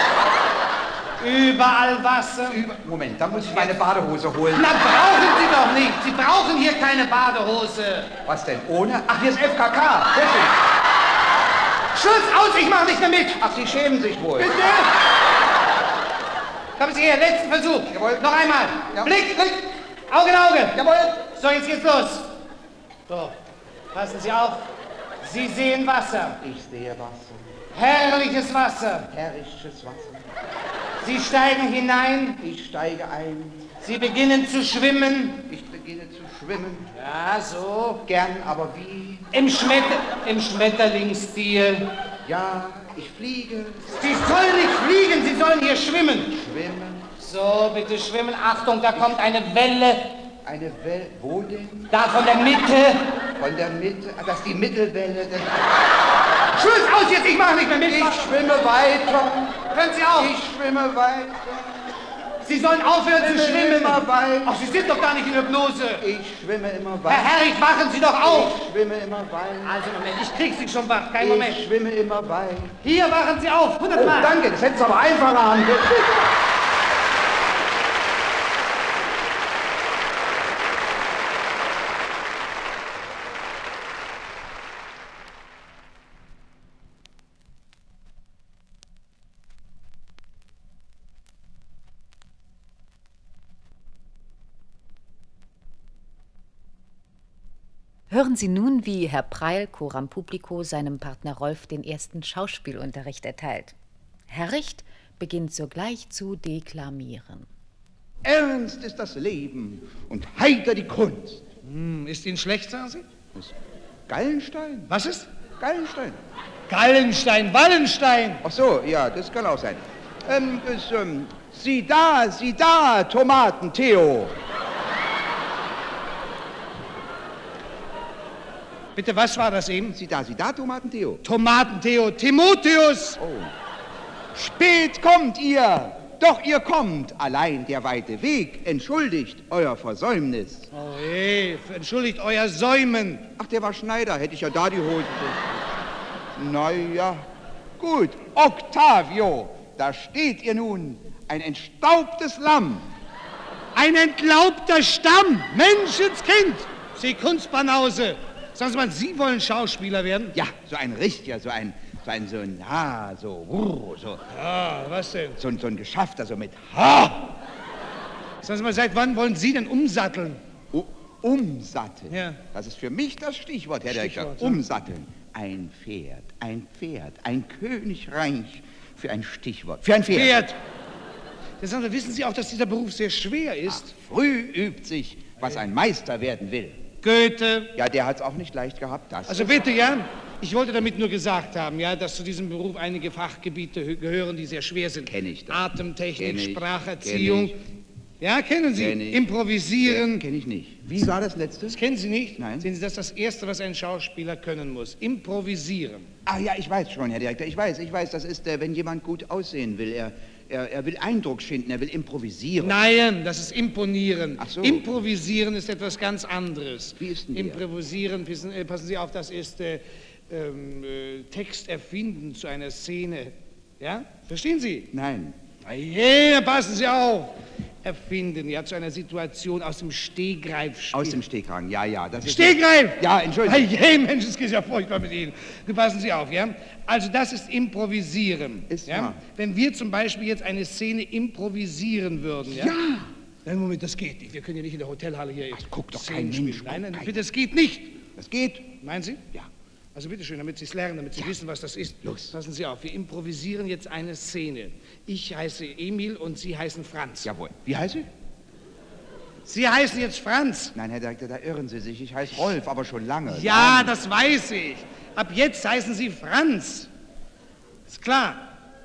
Überall Wasser. Moment, da muss ich meine Badehose holen. Na, brauchen Sie doch nicht. Sie brauchen hier keine Badehose. Was denn? Ohne? Ach, hier ist FKK. Deswegen. Schluss aus, ich mache nicht mehr mit. Ach, Sie schämen sich wohl. Bitte. Kommen Sie her, letzten Versuch. Jawohl. Noch einmal. Ja. Blick, Blick. Auge in Auge. Jawohl. So, jetzt geht's los. So, passen Sie auf. Sie sehen Wasser. Ich sehe Wasser. Herrliches Wasser. Herrliches Wasser. Sie steigen hinein. Ich steige ein. Sie beginnen zu schwimmen. Ich beginne zu schwimmen. Ja, so. Gern, aber wie? Im Schmetterlingsstil. Ja, ich fliege. Sie sollen nicht fliegen, Sie sollen hier schwimmen. Schwimmen. So, bitte schwimmen. Achtung, da kommt eine Welle. Eine Welle. Wo denn? Da von der Mitte. Von der Mitte. Ah, das ist die Mittelwelle. Das... Schluss aus jetzt, ich mache nicht mehr mit. Ich schwimme weiter. Hören Sie auf. Ich schwimme weiter. Sie sollen aufhören zu schwimmen. Immer weiter. Ach, Sie sind doch gar nicht in Hypnose. Ich schwimme immer Herr weiter. Herrich, wachen Sie doch auf. Ich schwimme immer weiter. Also, Moment, ich krieg Sie schon wach. Kein Moment. Ich schwimme immer weiter. Hier, wachen Sie auf. 100 Oh, Mal. danke, das hättest du aber einfacher haben können. Hören Sie nun, wie Herr Preil coram publico seinem Partner Rolf den ersten Schauspielunterricht erteilt. Herr Richt beginnt sogleich zu deklamieren. Ernst ist das Leben und heiter die Kunst. Ist Ihnen schlecht, sagen Sie? Das ist Gallenstein. Was ist? Gallenstein. Gallenstein, Wallenstein. Ach so, ja, das kann auch sein. Sieh da, Tomaten, Theo. Bitte, was war das eben? Sieh da, Tomaten, Theo. Tomaten, Theo, Timotheus. Oh. Spät kommt ihr, doch ihr kommt. Allein der weite Weg entschuldigt euer Versäumnis. Oh je, entschuldigt euer Säumen. Ach, der war Schneider, hätte ich ja da die Hose. Na ja, gut. Octavio, da steht ihr nun, ein entstaubtes Lamm. Ein entlaubter Stamm, Menschenskind. Sie Kunstbanause. Sagen Sie mal, Sie wollen Schauspieler werden? Ja, so ein richtiger, so ein, Ah, was denn? so ein Geschaffter, so mit Ha. Sagen Sie mal, seit wann wollen Sie denn umsatteln? Umsatteln. Ja. Das ist für mich das Stichwort, Herr Direktor. Stichwort, ja. Umsatteln. Ein Pferd, ein Königreich für ein Stichwort. Für ein Pferd. Das sagen Sie, wissen Sie auch, dass dieser Beruf sehr schwer ist? Ach, früh übt sich, was ein Meister werden will. Goethe. Ja, der hat's auch nicht leicht gehabt, das. Also bitte, ja, ich wollte damit nur gesagt haben, ja, dass zu diesem Beruf einige Fachgebiete gehören, die sehr schwer sind. Kenn ich das. Atemtechnik, Kenn ich. Spracherziehung. Kenn Ja, kennen Sie. Kenn ich. Improvisieren. Kenn ich nicht. Wie war das letzte? Das kennen Sie nicht? Nein. Sehen Sie, das ist das Erste, was ein Schauspieler können muss. Improvisieren. Ah ja, ich weiß schon, Herr Direktor, ich weiß, das ist, wenn jemand gut aussehen will, er will Eindruck schinden, er will improvisieren. Nein, das ist imponieren. Ach so. Improvisieren ist etwas ganz anderes. Wie ist denn der? Improvisieren, passen Sie auf, das ist Text erfinden zu einer Szene. Ja? Verstehen Sie? Nein. Ja, passen Sie auf. Erfinden, ja, zu einer Situation aus dem Stegreif spielen. Aus dem Stegreif, ja, das ist... Stegreif! Ja, Entschuldigung. Hey, Mensch, es geht ja furchtbar mit Ihnen. Passen Sie auf, ja? Also das ist Improvisieren. Ist ja? wahr. Wenn wir zum Beispiel jetzt eine Szene improvisieren würden, ja? Nein, Moment, das geht nicht. Wir können ja nicht in der Hotelhalle hier... Ach, guckt doch Szenen kein Mensch, spielen. Nein, guckt bitte, das geht nicht. Das geht. Meinen Sie? Ja. Also bitteschön, damit Sie es lernen, damit Sie wissen, was das ist. Los. Passen Sie auf, wir improvisieren jetzt eine Szene. Ich heiße Emil und Sie heißen Franz. Jawohl. Wie heißt Sie? Sie heißen jetzt Franz. Nein, Herr Direktor, da irren Sie sich. Ich heiße Rolf, aber schon lange. Ja, das weiß ich. Ab jetzt heißen Sie Franz. Ist klar.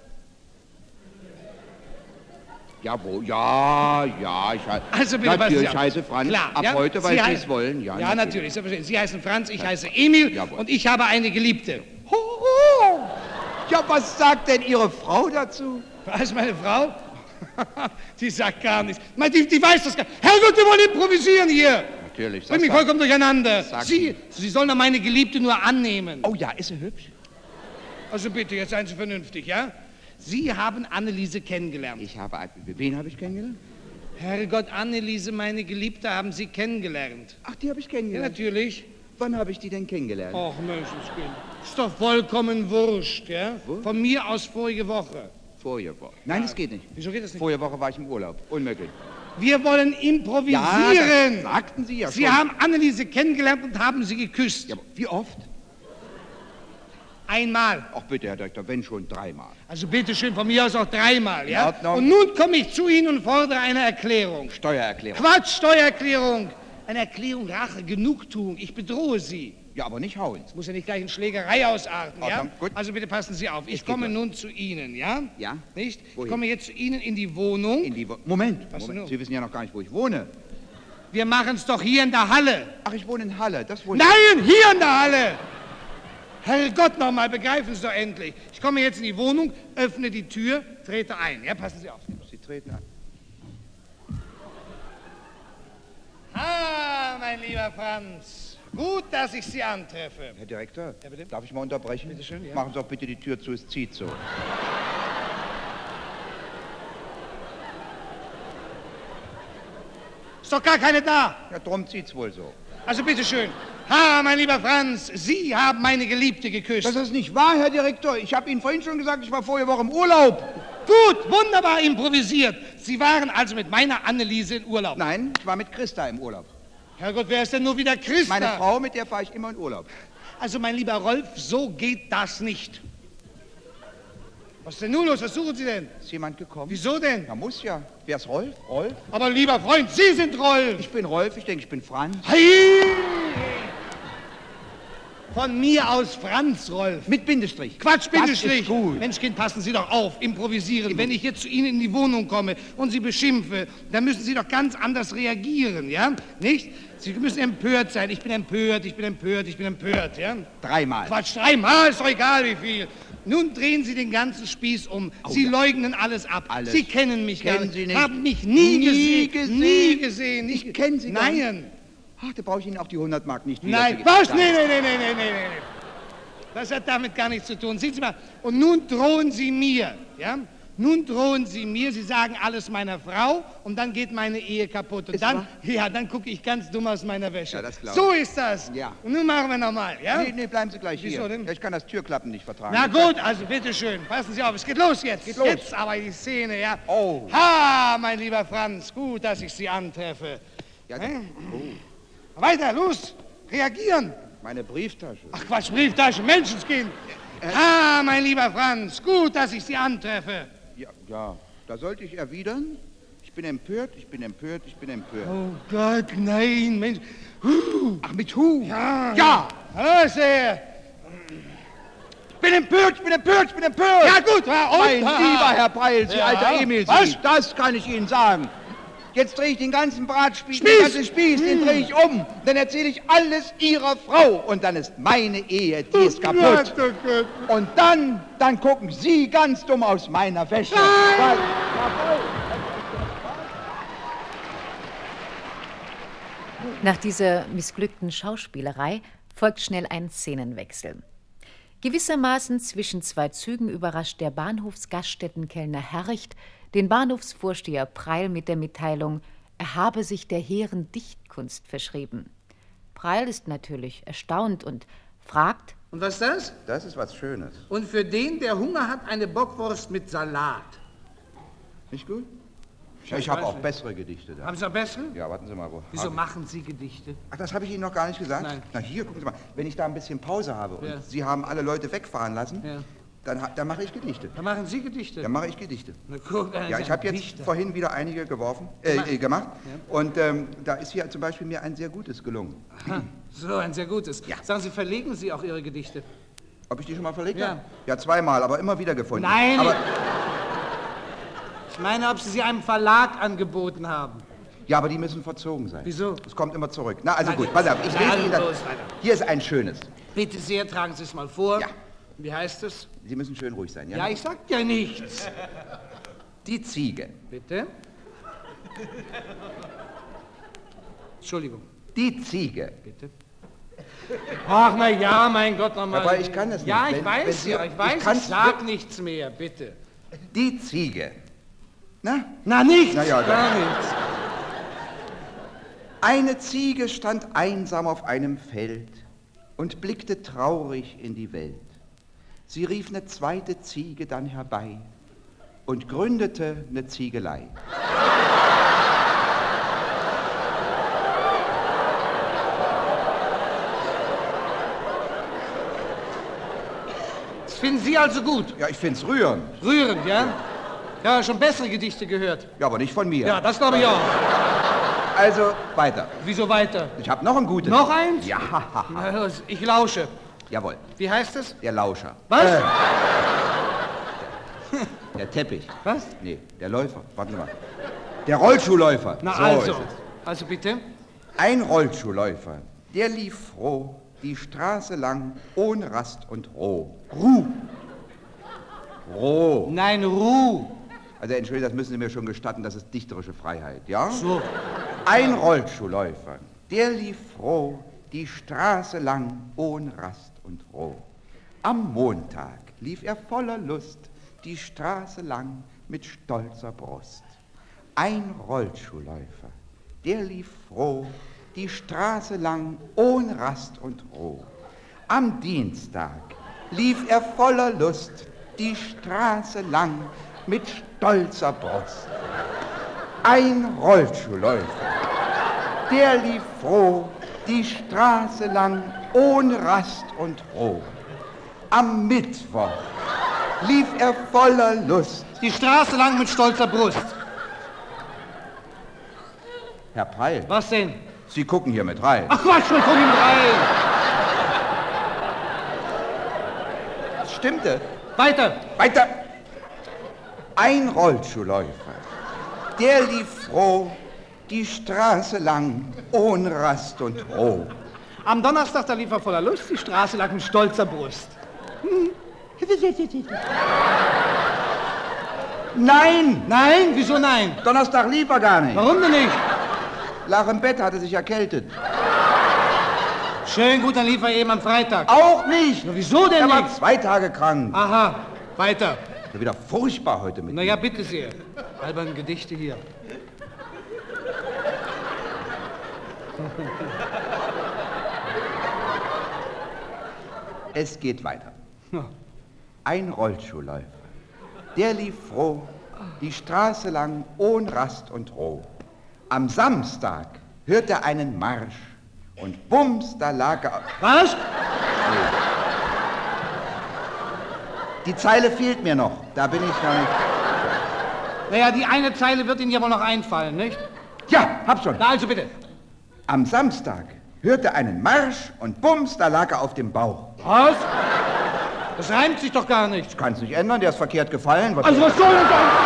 Jawohl, ja, ich heiße... Also bitte, natürlich, passen ich heiße Franz. Klar, Ab ja? heute, weil Sie heißen- es wollen. Ja, natürlich. Selbstverständlich. Sie heißen Franz, ich heiße Emil Jawohl. und ich habe eine Geliebte. Ja, was sagt denn Ihre Frau dazu? Was, meine Frau? Die sagt gar nichts. Die weiß das gar nicht. Herrgott, wir wollen improvisieren hier. Natürlich. Bring mich vollkommen durcheinander. sagt Sie sollen doch meine Geliebte nur annehmen. Oh ja, ist sie hübsch? Also bitte, jetzt seien Sie vernünftig, ja? Sie haben Anneliese kennengelernt. Wen habe ich kennengelernt? Herrgott, Anneliese, meine Geliebte, haben Sie kennengelernt. Ach, die habe ich Ja, kennengelernt. natürlich. Wann habe ich die denn kennengelernt? Och, Menschenskind. Ist doch vollkommen wurscht, ja? Wurscht? Von mir aus vorige Woche. Vorige Woche. Nein, das geht nicht. Wieso geht das nicht? Vorige Woche war ich im Urlaub. Unmöglich. Wir wollen Ja, improvisieren. das sagten Sie ja schon. Sie haben Anneliese kennengelernt und haben sie geküsst. Ja, aber wie oft? Einmal. Ach bitte, Herr Direktor, wenn schon 3-mal. Also bitteschön, von mir aus auch 3-mal, In ja? Ordnung. Und nun komme ich zu Ihnen und fordere eine Erklärung. Steuererklärung. Quatsch, Steuererklärung. Eine Erklärung, Rache, Genugtuung. Ich bedrohe Sie. Ja, aber nicht hauen. Es muss ja nicht gleich in Schlägerei ausarten, ja? Ordnung, gut. Also bitte passen Sie auf. Ich Es geht komme los. nun zu Ihnen, ja? Ja? Nicht? Wohin? Ich komme jetzt zu Ihnen in die Wohnung. Moment. Was denn nun? Sie wissen ja noch gar nicht, wo ich wohne. Wir machen es doch hier in der Halle. Ach, ich wohne in Halle. Das wohl. Nein, hier in der Halle! Herrgott nochmal, begreifen Sie doch endlich. Ich komme jetzt in die Wohnung, öffne die Tür, trete ein. Ja, passen Sie auf. Sie treten an. Ah, mein lieber Franz, gut, dass ich Sie antreffe. Herr Direktor, Ja, bitte? darf ich mal unterbrechen? Bitte schön, ja. Machen Sie doch bitte die Tür zu, es zieht so. Ist doch gar keine da. Ja, drum zieht's wohl so. Also bitteschön. Ha, mein lieber Franz, Sie haben meine Geliebte geküsst. Das ist nicht wahr, Herr Direktor. Ich habe Ihnen vorhin schon gesagt, ich war vorige Woche im Urlaub. Gut, wunderbar improvisiert. Sie waren also mit meiner Anneliese in Urlaub. Nein, ich war mit Christa im Urlaub. Herrgott, wer ist denn nur wieder Christa? Meine Frau, mit der fahre ich immer in Urlaub. Also, mein lieber Rolf, so geht das nicht. Was ist denn nun los? Was suchen Sie denn? Ist jemand gekommen? Wieso denn? Na, muss ja. Wer ist Rolf? Rolf? Aber lieber Freund, Sie sind Rolf. Ich bin Rolf, ich denke, ich bin Franz. Hey! Von mir aus Franz, Rolf. Mit Bindestrich. Quatsch, Bindestrich. Das ist gut. Mensch, Kind, passen Sie doch auf, improvisieren. Wenn ich jetzt zu Ihnen in die Wohnung komme und Sie beschimpfe, dann müssen Sie doch ganz anders reagieren, ja? Nicht? Sie müssen empört sein. Ich bin empört, ich bin empört, ich bin empört, ja? 3-mal. Quatsch, 3-mal, ist doch egal wie viel. Nun drehen Sie den ganzen Spieß um. Sie leugnen alles ab. Alles. Sie kennen mich gar Kennen nicht. Sie nicht. Haben mich nie Nie gesehen. gesehen. Nie gesehen. Ich kenne Sie gar nicht. Nein. Ach, da brauche ich Ihnen auch die 100 Mark nicht wieder Nein, zu was? geben. Nee. Das hat damit gar nichts zu tun. Sehen Sie mal, und nun drohen Sie mir, ja? Nun drohen Sie mir, Sie sagen alles meiner Frau und dann geht meine Ehe kaputt. Und Ist dann, wahr? ja, dann gucke ich ganz dumm aus meiner Wäsche. Ja, das glaub so ich. ist das. Ja. Und nun machen wir nochmal, ja? Nee, bleiben Sie gleich Wieso hier. denn? Ja, ich kann das Türklappen nicht vertragen. Na gut, also bitteschön, passen Sie auf, es geht los jetzt. Geht los. Jetzt aber die Szene, ja? Oh. Ha, mein lieber Franz, gut, dass ich Sie antreffe. Ja, Weiter, los, reagieren. meine Brieftasche. Ach Quatsch, Brieftasche, Menschenskind. Ah, mein lieber Franz, gut, dass ich Sie antreffe. Ja, da sollte ich erwidern. Ich bin empört, ich bin empört, ich bin empört. Oh Gott, nein, Mensch. Ach, mit Hu? Ja. Ja! Hallo, sehr. Ich bin empört, ich bin empört, ich bin empört! Ja gut, ja, und? Mein lieber Herr Peil, Sie Ja. alter Emil, Was? Sie, das kann ich Ihnen sagen. Jetzt drehe ich den ganzen Bratspieß, Spieß! den ganzen Spieß, den drehe ich um. Dann erzähle ich alles Ihrer Frau. Und dann ist meine Ehe, die ist kaputt. Gott, oh Gott. Und dann gucken Sie ganz dumm aus meiner Wäsche. Weil- Nach dieser missglückten Schauspielerei folgt schnell ein Szenenwechsel. Gewissermaßen zwischen zwei Zügen überrascht der Bahnhofsgaststättenkellner Herricht den Bahnhofsvorsteher Preil mit der Mitteilung, er habe sich der hehren Dichtkunst verschrieben. Preil ist natürlich erstaunt und fragt, Und was ist das? Das ist was Schönes. Und für den, der Hunger hat, eine Bockwurst mit Salat. Nicht gut? Ich habe auch bessere Gedichte da. Haben Sie noch bessere? Ja, warten Sie mal. Wieso machen Sie Gedichte? Ach, das habe ich Ihnen noch gar nicht gesagt? Nein. Na hier, gucken Sie mal. Wenn ich da ein bisschen Pause habe und Ja. Sie haben alle Leute wegfahren lassen, Ja. dann mache ich Gedichte. Dann machen Sie Gedichte. Dann mache ich Gedichte. Na, guck, Ja, ich habe jetzt Dichter. vorhin wieder einige gemacht. Und da ist hier zum Beispiel mir ein sehr gutes gelungen. Aha, so, ein sehr gutes. Ja. Sagen Sie, verlegen Sie auch Ihre Gedichte? Ob ich die schon mal verlegt Ja. habe? Ja, zweimal, aber immer wieder gefunden. Nein! Aber, Ich meine, ob Sie sie einem Verlag angeboten haben. ja, aber die müssen verzogen sein. Wieso? Es kommt immer zurück. Na, also Nein, gut, pass auf, ich na, lese also Ihnen das. los, weiter. Hier ist ein schönes. Bitte sehr, tragen Sie es mal vor. Ja. Wie heißt es? Sie müssen schön ruhig sein, ja? Ja, ich sag ja nichts. Die Ziege. Bitte? Entschuldigung, Die Ziege. bitte. Ach, na ja, mein Gott, nochmal. Aber ich kann das nicht. Ja, ich Wenn weiß Sie- ja, ich weiß, ich kann's sag wirklich- nichts mehr, bitte. Die Ziege. Na? Na, nichts, Na ja, gar dann. nichts. Eine Ziege stand einsam auf einem Feld und blickte traurig in die Welt. Sie rief eine zweite Ziege dann herbei und gründete eine Ziegelei. Das finden Sie also gut. Ja, ich find's rührend. Rührend, ja? Ja, schon bessere Gedichte gehört. Ja, aber nicht von mir. Ja, das glaube ich auch. Also, weiter. Wieso weiter? Ich habe noch ein gutes. Noch eins? Ja, Na los, ich lausche. jawohl. Wie heißt es? Der Lauscher. Was? Der Teppich. Was? Nee, der Läufer. Warten Sie mal. Der Rollschuhläufer. Na So also. ist es. Also bitte. Ein Rollschuhläufer, der lief froh die Straße lang, ohne Rast und roh. Roh. Nein, Ruh. Also entschuldigen, das müssen Sie mir schon gestatten, das ist dichterische Freiheit, ja? So. Ein Rollschuhläufer, der lief froh die Straße lang, ohne Rast und roh. Am Montag lief er voller Lust die Straße lang mit stolzer Brust. Ein Rollschuhläufer, der lief froh die Straße lang, ohne Rast und roh. Am Dienstag lief er voller Lust die Straße lang mit stolzer Brust. Ein Rollschuhläufer, Der lief froh die Straße lang, ohne Rast und Ruhe. Am Mittwoch lief er voller Lust Die Straße lang mit stolzer Brust. Herr Peil, Was denn? Sie gucken hier mit rein. Ach Quatsch, wir gucken rein. Das stimmte. Weiter. Weiter. Ein Rollschuhläufer, der lief froh die Straße lang, ohne Rast und Ruhe. Am Donnerstag, da lief er voller Lust, die Straße lag mit stolzer Brust. Nein, Nein, wieso nein? Donnerstag lief er gar nicht. Warum denn nicht? Lag im Bett, hatte sich erkältet. Schön gut, dann lief er eben am Freitag. Auch nicht. Na, wieso denn Er war nicht? 2 Tage krank. Aha, weiter. Schon wieder furchtbar heute mit Na ja, bitte sehr. Alberne Gedichte hier. Es geht weiter. Ja. Ein Rollschuhläufer, der lief froh die Straße lang, ohne Rast und Ruhe. Am Samstag hört er einen Marsch und bums, da lag er... Was? Die Zeile fehlt mir noch, da bin ich noch nicht... Naja, die eine Zeile wird Ihnen ja wohl noch einfallen, nicht? Ja, hab schon. Na also bitte. Am Samstag hört er einen Marsch und bums, da lag er auf dem Bauch. Was? Das reimt sich doch gar nicht. Kann's nicht ändern, der ist verkehrt gefallen. Also was soll das denn?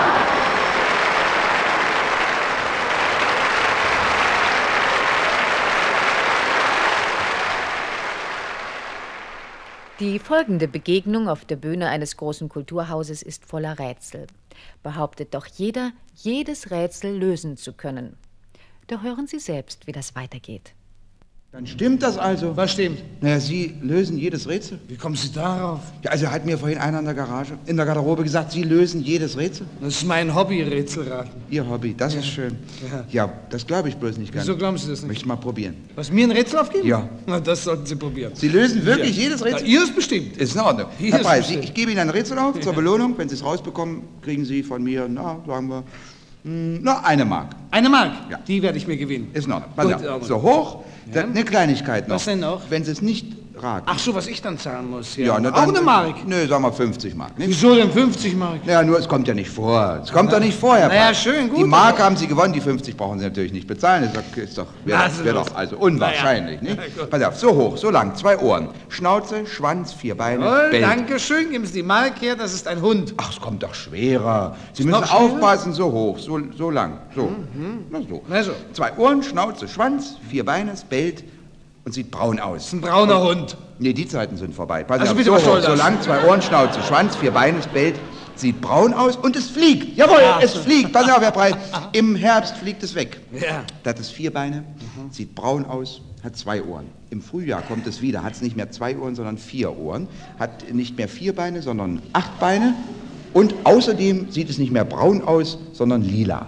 Die folgende Begegnung auf der Bühne eines großen Kulturhauses ist voller Rätsel. Behauptet doch jeder, jedes Rätsel lösen zu können. Doch hören Sie selbst, wie das weitergeht. Dann stimmt das also. Was stimmt? Naja, Sie lösen jedes Rätsel. Wie kommen Sie darauf? Ja, also hat mir vorhin einer in der Garage, in der Garderobe gesagt, Sie lösen jedes Rätsel. Das ist mein Hobby, Rätselraten. Ihr Hobby, das ist schön. Ja, das glaube ich bloß nicht ganz. Wieso glauben Sie das nicht? Möchte mal probieren. Was, mir ein Rätsel aufgeben? Ja. Na, das sollten Sie probieren. Sie lösen wirklich jedes Rätsel? Na, Ihr ist bestimmt. Ist in Ordnung. Hier Herr ist Preis, bestimmt. ich gebe Ihnen ein Rätsel auf zur Belohnung. Wenn Sie es rausbekommen, kriegen Sie von mir, na, sagen wir, eine Mark. Eine Mark? Ja. Die werde ich mir gewinnen. Ist in Ordnung. Pass Gut, auf. in Ordnung. So hoch, Ja. dann eine Kleinigkeit noch. Was denn noch? Wenn Sie es nicht raten. Ach so, was ich dann zahlen muss. Ja, Ja, na, auch dann, eine Mark. Nö, sagen wir 50 Mark. Nicht? Wieso denn 50 Mark? Ja, nur es kommt ja nicht vor. Es kommt doch nicht vor, Herr Na ja, Preis. schön, gut, Die Mark aber- haben Sie gewonnen, die 50 brauchen Sie natürlich nicht bezahlen. Wäre los. doch also unwahrscheinlich, Na ja. nicht? Na gut. Pass auf, so hoch, so lang, 2 Ohren. Schnauze, Schwanz, 4 Beine, Oh, Bild. danke schön, geben Sie die Mark her, das ist ein Hund. Ach, es kommt doch schwerer. Sie müssen noch schwerer? aufpassen, so hoch, so lang, so. Na so. Na so. 2 Ohren, Schnauze, Schwanz, 4 Beine, Bild und sieht braun aus. Ein brauner Hund. Nee, die Zeiten sind vorbei. Pass Also auf, bitte, so was soll hoch, so das? lang, 2 Ohren, Schnauze, Schwanz, 4 Beine, Bild, sieht braun aus und es fliegt. Jawohl, es fliegt. Pass auf, Herr Preis. Im Herbst fliegt es weg. Ja. Das ist 4 Beine, sieht braun aus, hat 2 Ohren. Im Frühjahr kommt es wieder, hat es nicht mehr 2 Ohren, sondern 4 Ohren. Hat nicht mehr 4 Beine, sondern 8 Beine. Und außerdem sieht es nicht mehr braun aus, sondern lila.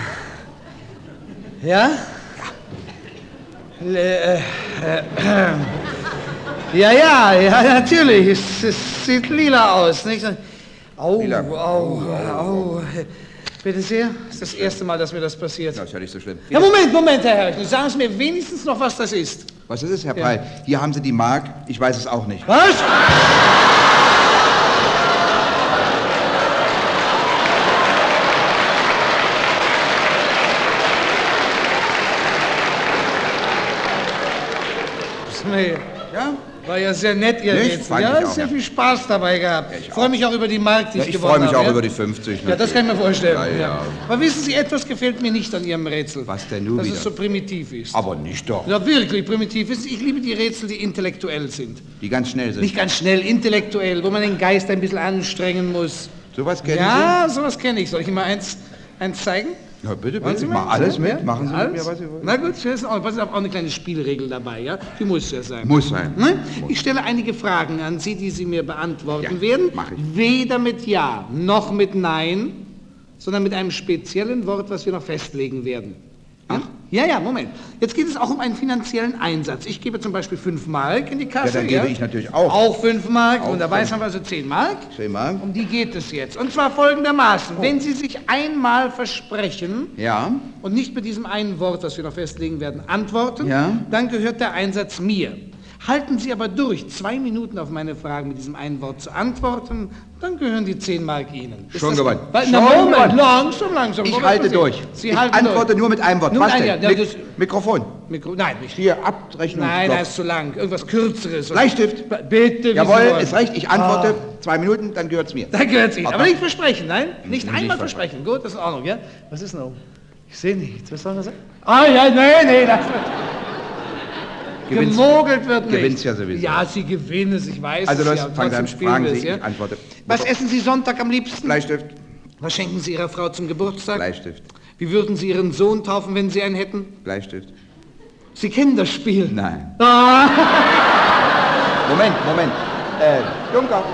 Ja? Ja, natürlich. Es sieht lila aus, nicht? Au, Lila. au. Bitte sehr, das ist das erste Mal, dass mir das passiert. Das ist ja nicht so schlimm. Ja, Moment, Herr Herr. Sagen Sie mir wenigstens noch, was das ist. Was ist es, Herr Preis? Hier haben Sie die Mark, ich weiß es auch nicht. Was? Nee, Ja? war ja sehr nett, Ihr Nicht? Rätsel. Fand Ja, ich auch, sehr ja. viel Spaß dabei gehabt. Ja, ich Ich freue mich auch über die Mark, die Ja, ich ich gewonnen freue mich habe. auch ja? über die 50. Ja, das kann ich mir vorstellen. Ja. Aber wissen Sie, etwas gefällt mir nicht an Ihrem Rätsel. Was denn nun Dass wieder? es so primitiv ist. Aber nicht doch. Ja, wirklich primitiv ist. Ich liebe die Rätsel, die intellektuell sind. Die ganz schnell sind. Nicht ganz schnell, intellektuell, wo man den Geist ein bisschen anstrengen muss. Sowas kennen Ja, sowas kenne ich. Soll ich Ihnen mal eins zeigen? Sie? Ja, bitte, Wollen bitte. Sie Ich mal? mach alles Ja? mit. Machen Sie Alles? mit mir, was Sie wollen. Na gut, passen Sie auf, auch eine kleine Spielregel dabei, ja? Die muss ja sein. Muss sein. Ne? Ich stelle einige Fragen an Sie, die Sie mir beantworten Ja, werden. mach ich. Weder mit Ja noch mit Nein, sondern mit einem speziellen Wort, was wir noch festlegen werden. Ja? Ja, Moment. Jetzt geht es auch um einen finanziellen Einsatz. Ich gebe zum Beispiel 5 Mark in die Kasse. Ja, dann gebe ich natürlich auch. Auch 5 Mark. Auch Und dabei 5. haben wir also 10 Mark. 10 Mark. Um die geht es jetzt. Und zwar folgendermaßen. Wenn Sie sich einmal versprechen Ja. und nicht mit diesem einen Wort, das wir noch festlegen werden, antworten, Ja. dann gehört der Einsatz mir. Halten Sie aber durch, 2 Minuten auf meine Fragen mit diesem einen Wort zu antworten, dann gehören die 10 Mark Ihnen. Ist Schon das- gewonnen. Na, Schon Moment, gewonnen. langsam. Ich Moment, halte Sie- durch. Sie Ich halten antworte durch. nur mit einem Wort. Nur Was mit denn? einem, ja, das- Mikrofon. Nein, nicht. Hier, Abrechnung. Nein, er ist zu lang. Irgendwas Kürzeres. Bleistift. Bitte, wie Sie Jawohl, wollen. ist recht. Ich antworte 2 Minuten, dann gehört's mir. Dann gehört es Ihnen. Okay. Aber nicht versprechen, nein? Nicht einmal nicht versprechen. Gut, das ist in Ordnung, ja? Was ist denn oben? Ich sehe nichts. Was soll das sein? Ah, ja, nee, das wird... Gewinnst- Gemogelt wird nicht. gewinnst ja sowieso. Ja, Sie gewinnen es, ich weiß Also es los, ja. fangen Trotzdem Sie an, spielen fragen wir Sie, es, ja? ich antworte. Was essen Sie Sonntag am liebsten? Bleistift. Was schenken Sie Ihrer Frau zum Geburtstag? Bleistift. Wie würden Sie Ihren Sohn taufen, wenn Sie einen hätten? Bleistift. Sie kennen das Spiel. Nein. Ah. Moment. Junker.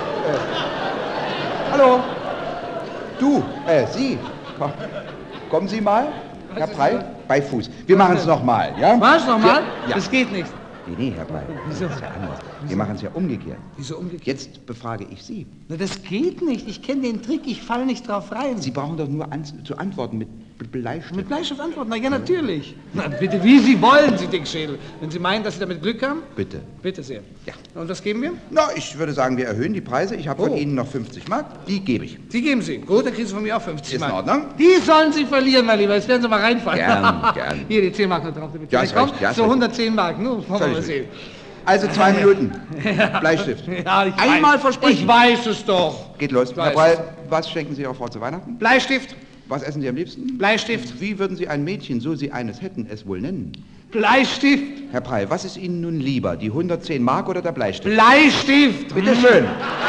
Hallo. Du, Sie. Kommen Sie mal, Herr Prey, bei Fuß. Wir machen es nochmal, ja? Was, nochmal? Ja. Das geht nicht. Nee, Herr Prey. Das ist ja anders. Wir machen es ja umgekehrt. Wieso umgekehrt? Jetzt befrage ich Sie. Na, das geht nicht. Ich kenne den Trick. Ich falle nicht drauf rein. Sie brauchen doch nur zu antworten mit Bleistift. Mit Bleistift antworten? Na ja, natürlich. Na, bitte, wie Sie wollen, Sie Dickschädel. Wenn Sie meinen, dass Sie damit Glück haben? Bitte. Bitte sehr. Ja. Und was geben wir? Na, ich würde sagen, wir erhöhen die Preise. Ich habe von Oh. Ihnen noch 50 Mark. Die gebe ich. Die geben Sie. Gut, dann kriegen Sie von mir auch 50 Ist in Mark. Ordnung. Die sollen Sie verlieren, mein Lieber. Jetzt werden Sie mal reinfallen. Gern. Hier, die 10 Mark noch drauf. Damit Ja, Sie ist wegkommen. recht, ja, ist So, recht. 110 Mark. Nun, wollen wir mal Völlig sehen. Also 2 Minuten. Bleistift. Ja, ich Einmal weiß. versprechen. Ich weiß es doch. Geht los. Ich Herr weiß Prey, was schenken Sie Ihrer Frau zu Weihnachten? Bleistift. Was essen Sie am liebsten? Bleistift. Wie würden Sie ein Mädchen, so Sie eines hätten, es wohl nennen? Bleistift. Herr Prey, was ist Ihnen nun lieber, die 110 Mark oder der Bleistift? Bleistift. Bitte schön.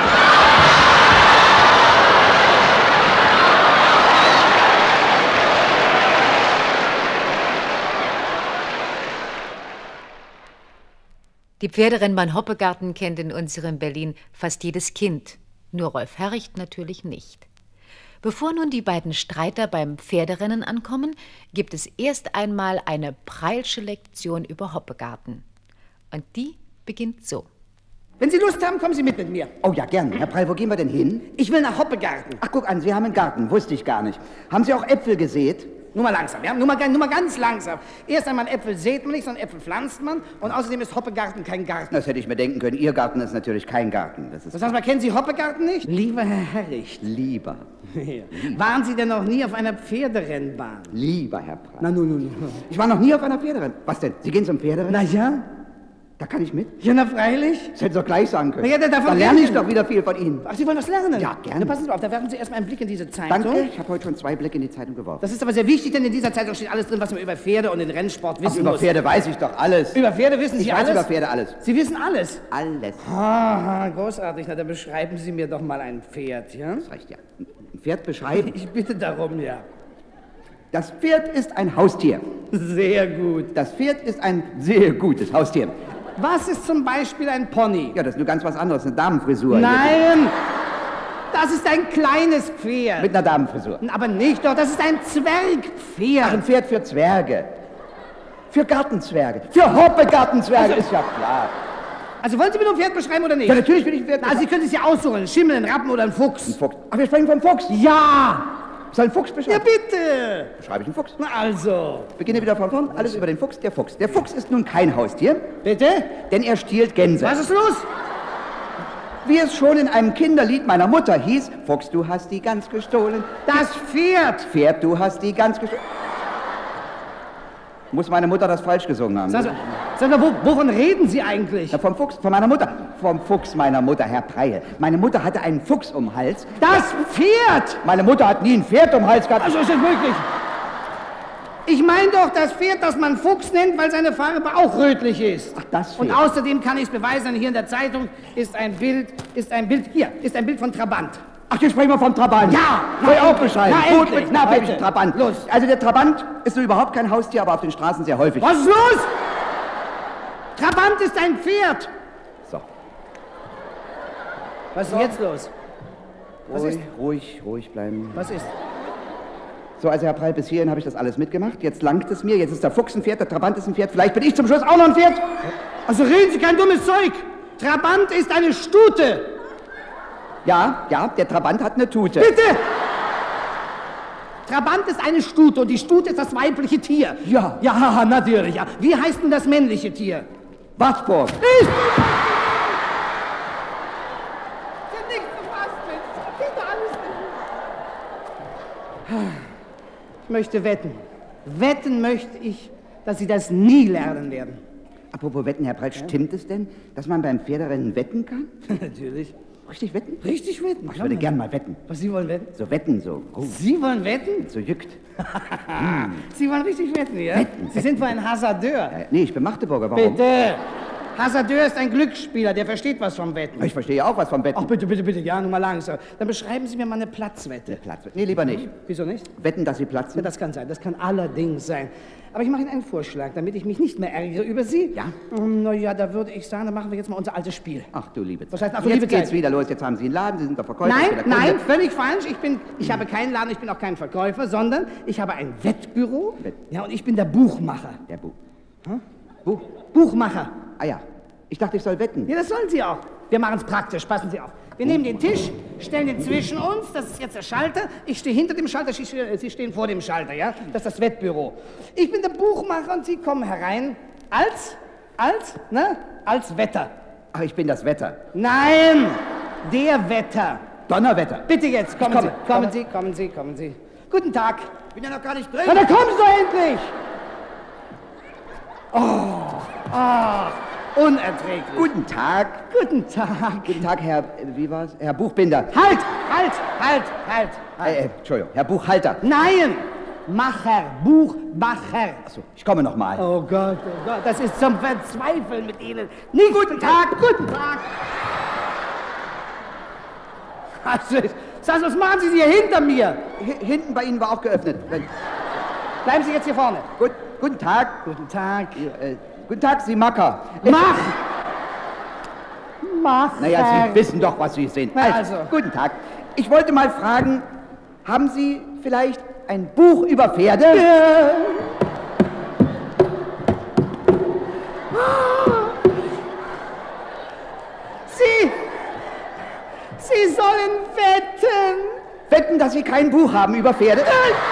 Die Pferderennbahn Hoppegarten kennt in unserem Berlin fast jedes Kind, nur Rolf Herricht natürlich nicht. Bevor nun die beiden Streiter beim Pferderennen ankommen, gibt es erst einmal eine Preilsche Lektion über Hoppegarten. Und die beginnt so. Wenn Sie Lust haben, kommen Sie mit mir. Oh ja, gern. Herr Prey, wo gehen wir denn hin? Ich will nach Hoppegarten. Ach, guck an, Sie haben einen Garten. Wusste ich gar nicht. Haben Sie auch Äpfel gesät? Nur mal langsam, ja? Nur mal ganz langsam. Erst einmal Äpfel sät man nicht, sondern Äpfel pflanzt man. Und außerdem ist Hoppegarten kein Garten. Das hätte ich mir denken können. Ihr Garten ist natürlich kein Garten. Das ist Das heißt mal, kennen Sie Hoppegarten nicht? Lieber Herr Herricht. lieber. Waren Sie denn noch nie auf einer Pferderennbahn? Lieber Herr Prey. Na, nun. Ich war noch nie auf einer Pferderennbahn. Was denn? Sie gehen zum Pferderennen? Na ja? Da kann ich mit? Ja, na freilich. Das hätten Sie doch gleich sagen können. Na ja, davon da lerne ich reden. doch wieder viel von Ihnen. Ach, Sie wollen was lernen? Ja, gerne. Na, passen Sie auf, da werfen Sie erstmal einen Blick in diese Zeitung. Danke, ich habe heute schon 2 Blicke in die Zeitung geworfen. Das ist aber sehr wichtig, denn in dieser Zeitung steht alles drin, was man über Pferde und den Rennsport Ach, wissen über muss. Pferde weiß ich doch alles. Über Pferde wissen Sie Ich weiß alles? über Pferde alles. Sie wissen alles? Alles. Aha, großartig. Na, dann beschreiben Sie mir doch mal ein Pferd, ja? Das reicht ja. Ein Pferd beschreiben. Ich bitte darum, ja. Das Pferd ist ein Haustier. Sehr gut. Das Pferd ist ein sehr gutes Haustier. Was ist zum Beispiel ein Pony? Ja, das ist nur ganz was anderes, eine Damenfrisur. Nein! Das ist ein kleines Pferd. Mit einer Damenfrisur. Aber nicht doch, das ist ein Zwergpferd. Ach, ein Pferd für Zwerge. Für Gartenzwerge. Für Hoppegartenzwerge, ist ja klar. Also wollen Sie mir nur ein Pferd beschreiben oder nicht? Ja, natürlich will ich ein Pferd. Also Sie können es ja aussuchen, ein Schimmel, ein Rappen oder ein Fuchs. Ein Fuchs. Ach, wir sprechen vom Fuchs. Ja! Soll ein Fuchs Ja, beschreiben? bitte! Beschreibe ich einen Fuchs. Na also. Beginne wieder von vorn. Alles über den Fuchs. Der Fuchs. Der Fuchs ist nun kein Haustier, Bitte? denn er stiehlt Gänse. Was ist los? Wie es schon in einem Kinderlied meiner Mutter hieß, Fuchs, du hast die Gans gestohlen. Das Pferd! Pferd, du hast die Gans gestohlen. Muss meine Mutter das falsch gesungen haben? Sag mal, wovon reden Sie eigentlich? Na, vom Fuchs, von meiner Mutter. Vom Fuchs meiner Mutter, Herr Preil. Meine Mutter hatte einen Fuchs um den Hals. Das Pferd! Meine Mutter hat nie ein Pferd um den Hals gehabt. Also ist das möglich? Ich meine doch das Pferd, das man Fuchs nennt, weil seine Farbe auch rötlich ist. Ach, das Und Pferd. außerdem kann ich es beweisen, hier in der Zeitung ist ein Bild von Trabant. Ach, jetzt sprechen wir vom Trabant. Ja, Soll ich na, auch beschreiben? na, Gut, endlich. na, Na, bitte. bitte. Trabant. Los. Also der Trabant ist so überhaupt kein Haustier, aber auf den Straßen sehr häufig. Was ist los? Trabant ist ein Pferd. So. Was ist denn jetzt los? Was ist? Ruhig bleiben. Was ist? So, also Herr Preil, bis hierhin habe ich das alles mitgemacht. Jetzt langt es mir, jetzt ist der Fuchs ein Pferd, der Trabant ist ein Pferd, vielleicht bin ich zum Schluss auch noch ein Pferd. Also reden Sie kein dummes Zeug. Trabant ist eine Stute. Ja, der Trabant hat eine Tute. Bitte! Trabant ist eine Stute und die Stute ist das weibliche Tier. Ja. Ja, natürlich, ja. Wie heißt denn das männliche Tier? Wartburg. Ich möchte wetten. Wetten möchte ich, dass Sie das nie lernen werden. Apropos Wetten, Herr Preil, stimmt es denn, dass man beim Pferderennen wetten kann? Natürlich. Richtig wetten? Richtig wetten. Ich würde gern mal wetten. Was, Sie wollen wetten? So wetten, so. Oh, Sie wollen wetten? so jückt. Sie wollen richtig wetten, ja? Wetten. Sie sind wohl ein Hasardeur. Nee, ich bin Magdeburger, warum? Bitte! Hasardeur ist ein Glücksspieler, der versteht was vom Wetten. Ich verstehe auch was vom Wetten. Ach, bitte, bitte, bitte, ja, nun mal langsam. Dann beschreiben Sie mir mal eine Platzwette. Platz. Nee, lieber nicht. Wieso nicht? Wetten, dass Sie Ja, platzen? das kann sein, das kann allerdings sein. Aber ich mache Ihnen einen Vorschlag, damit ich mich nicht mehr ärgere über Sie. Ja? Naja, da würde ich sagen, dann machen wir jetzt mal unser altes Spiel. Ach du liebe Zeit. Was heißt, ach du jetzt liebe geht's Zeit? wieder los, jetzt haben Sie einen Laden, Sie sind der Verkäufer. ich bin der Nein, Kunde. nein, völlig falsch. Ich habe keinen Laden, ich bin auch kein Verkäufer, sondern ich habe ein Wettbüro. Ja, und ich bin der Buchmacher. Der Buch. Buch? Buchmacher. Ah ja, ich dachte, ich soll wetten. Ja, das sollen Sie auch. Wir machen es praktisch, passen Sie auf. Wir nehmen den Tisch, stellen den zwischen uns, das ist jetzt der Schalter. Ich stehe hinter dem Schalter, Sie stehen vor dem Schalter, ja? Das ist das Wettbüro. Ich bin der Buchmacher und Sie kommen herein als Wetter. Ach, ich bin das Wetter. Nein, der Wetter. Donnerwetter. Bitte jetzt, kommen komme. Sie, kommen Sie. Guten Tag. Ich bin ja noch gar nicht drin. Na, da kommen Sie doch endlich! Unerträglich. Guten Tag. Guten Tag. Guten Tag, Herr, wie war's? Herr Buchbinder. Halt! Entschuldigung, Herr Buchhalter. Nein! Macher, Buchmacher. Achso, ich komme noch mal. Oh Gott, das ist zum Verzweifeln mit Ihnen. Nicht guten Tag. Was machen Sie hier hinter mir? Hinten bei Ihnen war auch geöffnet. Bleiben Sie jetzt hier vorne. Guten Tag. Guten Tag. Guten Tag, Sie Macker. Macher. Naja, Sie wissen doch, was Sie sind. Also. Guten Tag. Ich wollte mal fragen, haben Sie vielleicht ein Buch über Pferde? Sie sollen wetten. Wetten, dass Sie kein Buch haben über Pferde?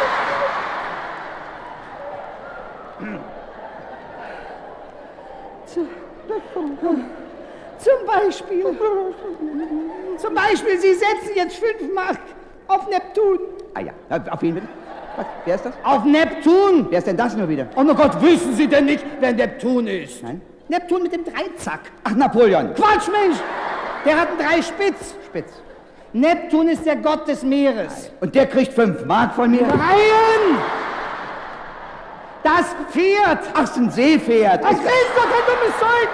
Zum Beispiel, Sie setzen jetzt 5 Mark auf Neptun. Ah ja, auf wen bitte? Was? Wer ist das? Auf Neptun! Wer ist denn das nur wieder? Oh mein Gott, wissen Sie denn nicht, wer Neptun ist? Nein. Neptun mit dem Dreizack. Ach, Napoleon. Quatsch, Mensch! Der hat einen Dreispitz. Spitz. Neptun ist der Gott des Meeres. Und der kriegt 5 Mark von mir? Nein! Das Pferd! Ach, ist ein Seepferd. Das ist doch kein dummes Zeug!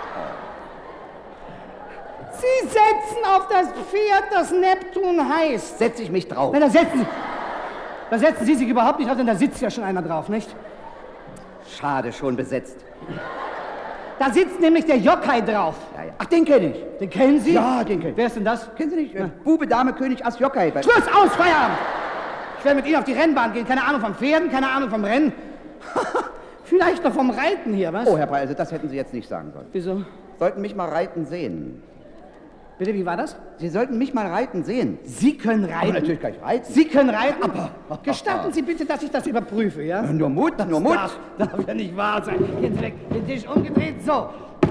Sie setzen auf das Pferd, das Neptun heißt. Setze ich mich drauf. Na, da setzen Sie sich überhaupt nicht drauf, denn da sitzt ja schon einer drauf, nicht? Schade, schon besetzt. Da sitzt nämlich der Yokai drauf. Ja. Ach, den kenne ich. Den kennen Sie? Ja, den kenn ich. Wer ist denn das? Kennen Sie nicht? Bube, Dame, König, Ass, Jockey. Schluss, aus, Feierabend! Ich werde mit Ihnen auf die Rennbahn gehen. Keine Ahnung vom Pferden, keine Ahnung vom Rennen. Vielleicht noch vom Reiten hier, was? Oh, Herr Preil, also das hätten Sie jetzt nicht sagen sollen. Wieso? Sollten mich mal reiten sehen. Bitte, wie war das? Sie sollten mich mal reiten sehen. Sie können reiten? Aber natürlich kann ich reiten. Sie können reiten? Gestatten Sie bitte, dass ich das überprüfe, ja? Nur Mut, nur Mut. Darf ja nicht wahr sein. Gehen Sie weg, den Tisch umgedreht, so.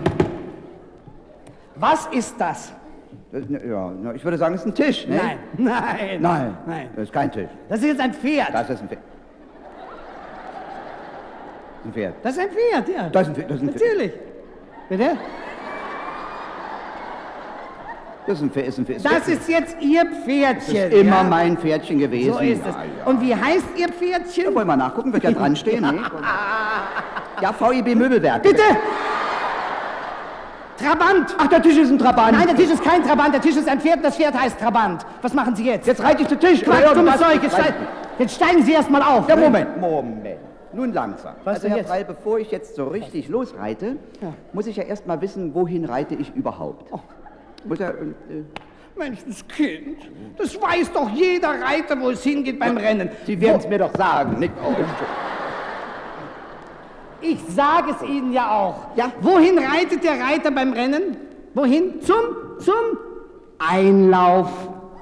Was ist das? Ja, ich würde sagen, es ist ein Tisch, ne? Nein. Das ist kein Tisch. Das ist jetzt ein Pferd. Das ist ein Pferd. Ein Pferd. Das ist ein Pferd, ja. Das ist ein Pferd. Natürlich. Bitte? Das ist ein Pferd. Das ist jetzt Ihr Pferdchen. Das ist immer ja? mein Pferdchen gewesen. So ist es. Ja. Und wie heißt Ihr Pferdchen? Ja, wollen wir nachgucken, wird ja dran stehen, ne? Ja, VIB Möbelwerk. Bitte! Trabant! Ach, der Tisch ist ein Trabant. Nein, der Tisch ist kein Trabant, der Tisch ist ein Pferd und das Pferd heißt Trabant. Was machen Sie jetzt? Jetzt reite ich zu Tisch. Quatsch, dummes was? Zeug, jetzt steigen Sie erst mal auf. Ja, ne? Moment. Nun langsam. Was also, denn Herr jetzt? Preil, bevor ich jetzt so richtig losreite, muss ich ja erst mal wissen, wohin reite ich überhaupt. Muss ja, Menschenskind, das weiß doch jeder Reiter, wo es hingeht beim Rennen. Sie werden es mir doch sagen, nicht? Ich sage es Ihnen ja auch. Ja? Wohin reitet der Reiter beim Rennen? Wohin? Zum Einlauf.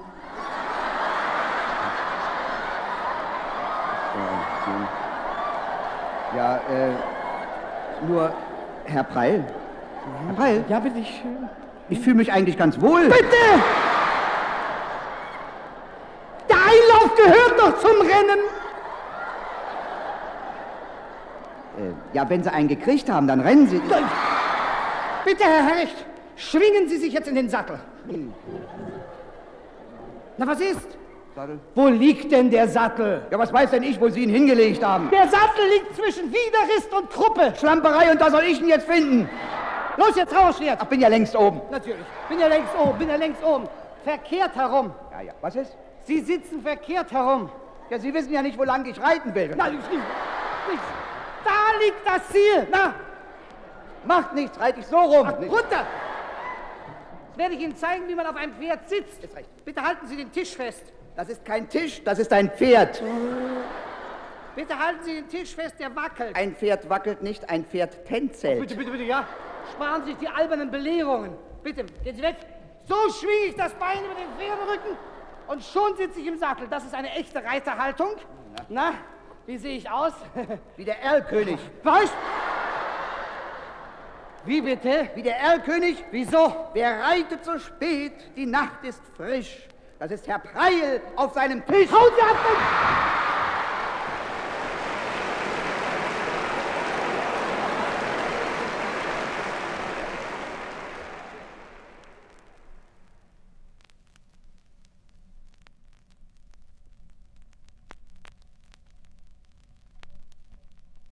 Ja, nur, Herr Preil. Herr Preil, Ja, bitte schön. ich fühle mich eigentlich ganz wohl. Bitte! Der Einlauf gehört doch zum Rennen. Ja, wenn Sie einen gekriegt haben, dann rennen Sie. Bitte, Herr Hecht, schwingen Sie sich jetzt in den Sattel. Na, was ist? Sattel? Wo liegt denn der Sattel? Ja, was weiß denn ich, wo Sie ihn hingelegt haben? Der Sattel liegt zwischen Widerrist und Kruppe. Schlamperei, und da soll ich ihn jetzt finden. Los, jetzt raus, Schwert. Ach, bin ja längst oben. Natürlich. Bin ja längst oben. Verkehrt herum. Ja, ja. Was ist? Sie sitzen verkehrt herum. Ja, Sie wissen ja nicht, wo lang ich reiten will. Nein, nicht. Da liegt das Ziel. Na, Macht nichts, reite ich so rum. runter. Jetzt werde ich Ihnen zeigen, wie man auf einem Pferd sitzt. Ist recht. Bitte halten Sie den Tisch fest. Das ist kein Tisch, das ist ein Pferd. Bitte halten Sie den Tisch fest, der wackelt. Ein Pferd wackelt nicht, ein Pferd tänzelt. Bitte, ja. Sparen Sie sich die albernen Belehrungen. Bitte, gehen Sie weg. So schwinge ich das Bein über den Pferderücken und schon sitze ich im Sattel. Das ist eine echte Reiterhaltung. Na, wie sehe ich aus? Wie der Erlkönig. Was? Wie bitte? Wie der Erlkönig? Wieso? Wer reitet so spät, die Nacht ist frisch. Das ist Herr Preil auf seinem Tisch. Haut Sie ab!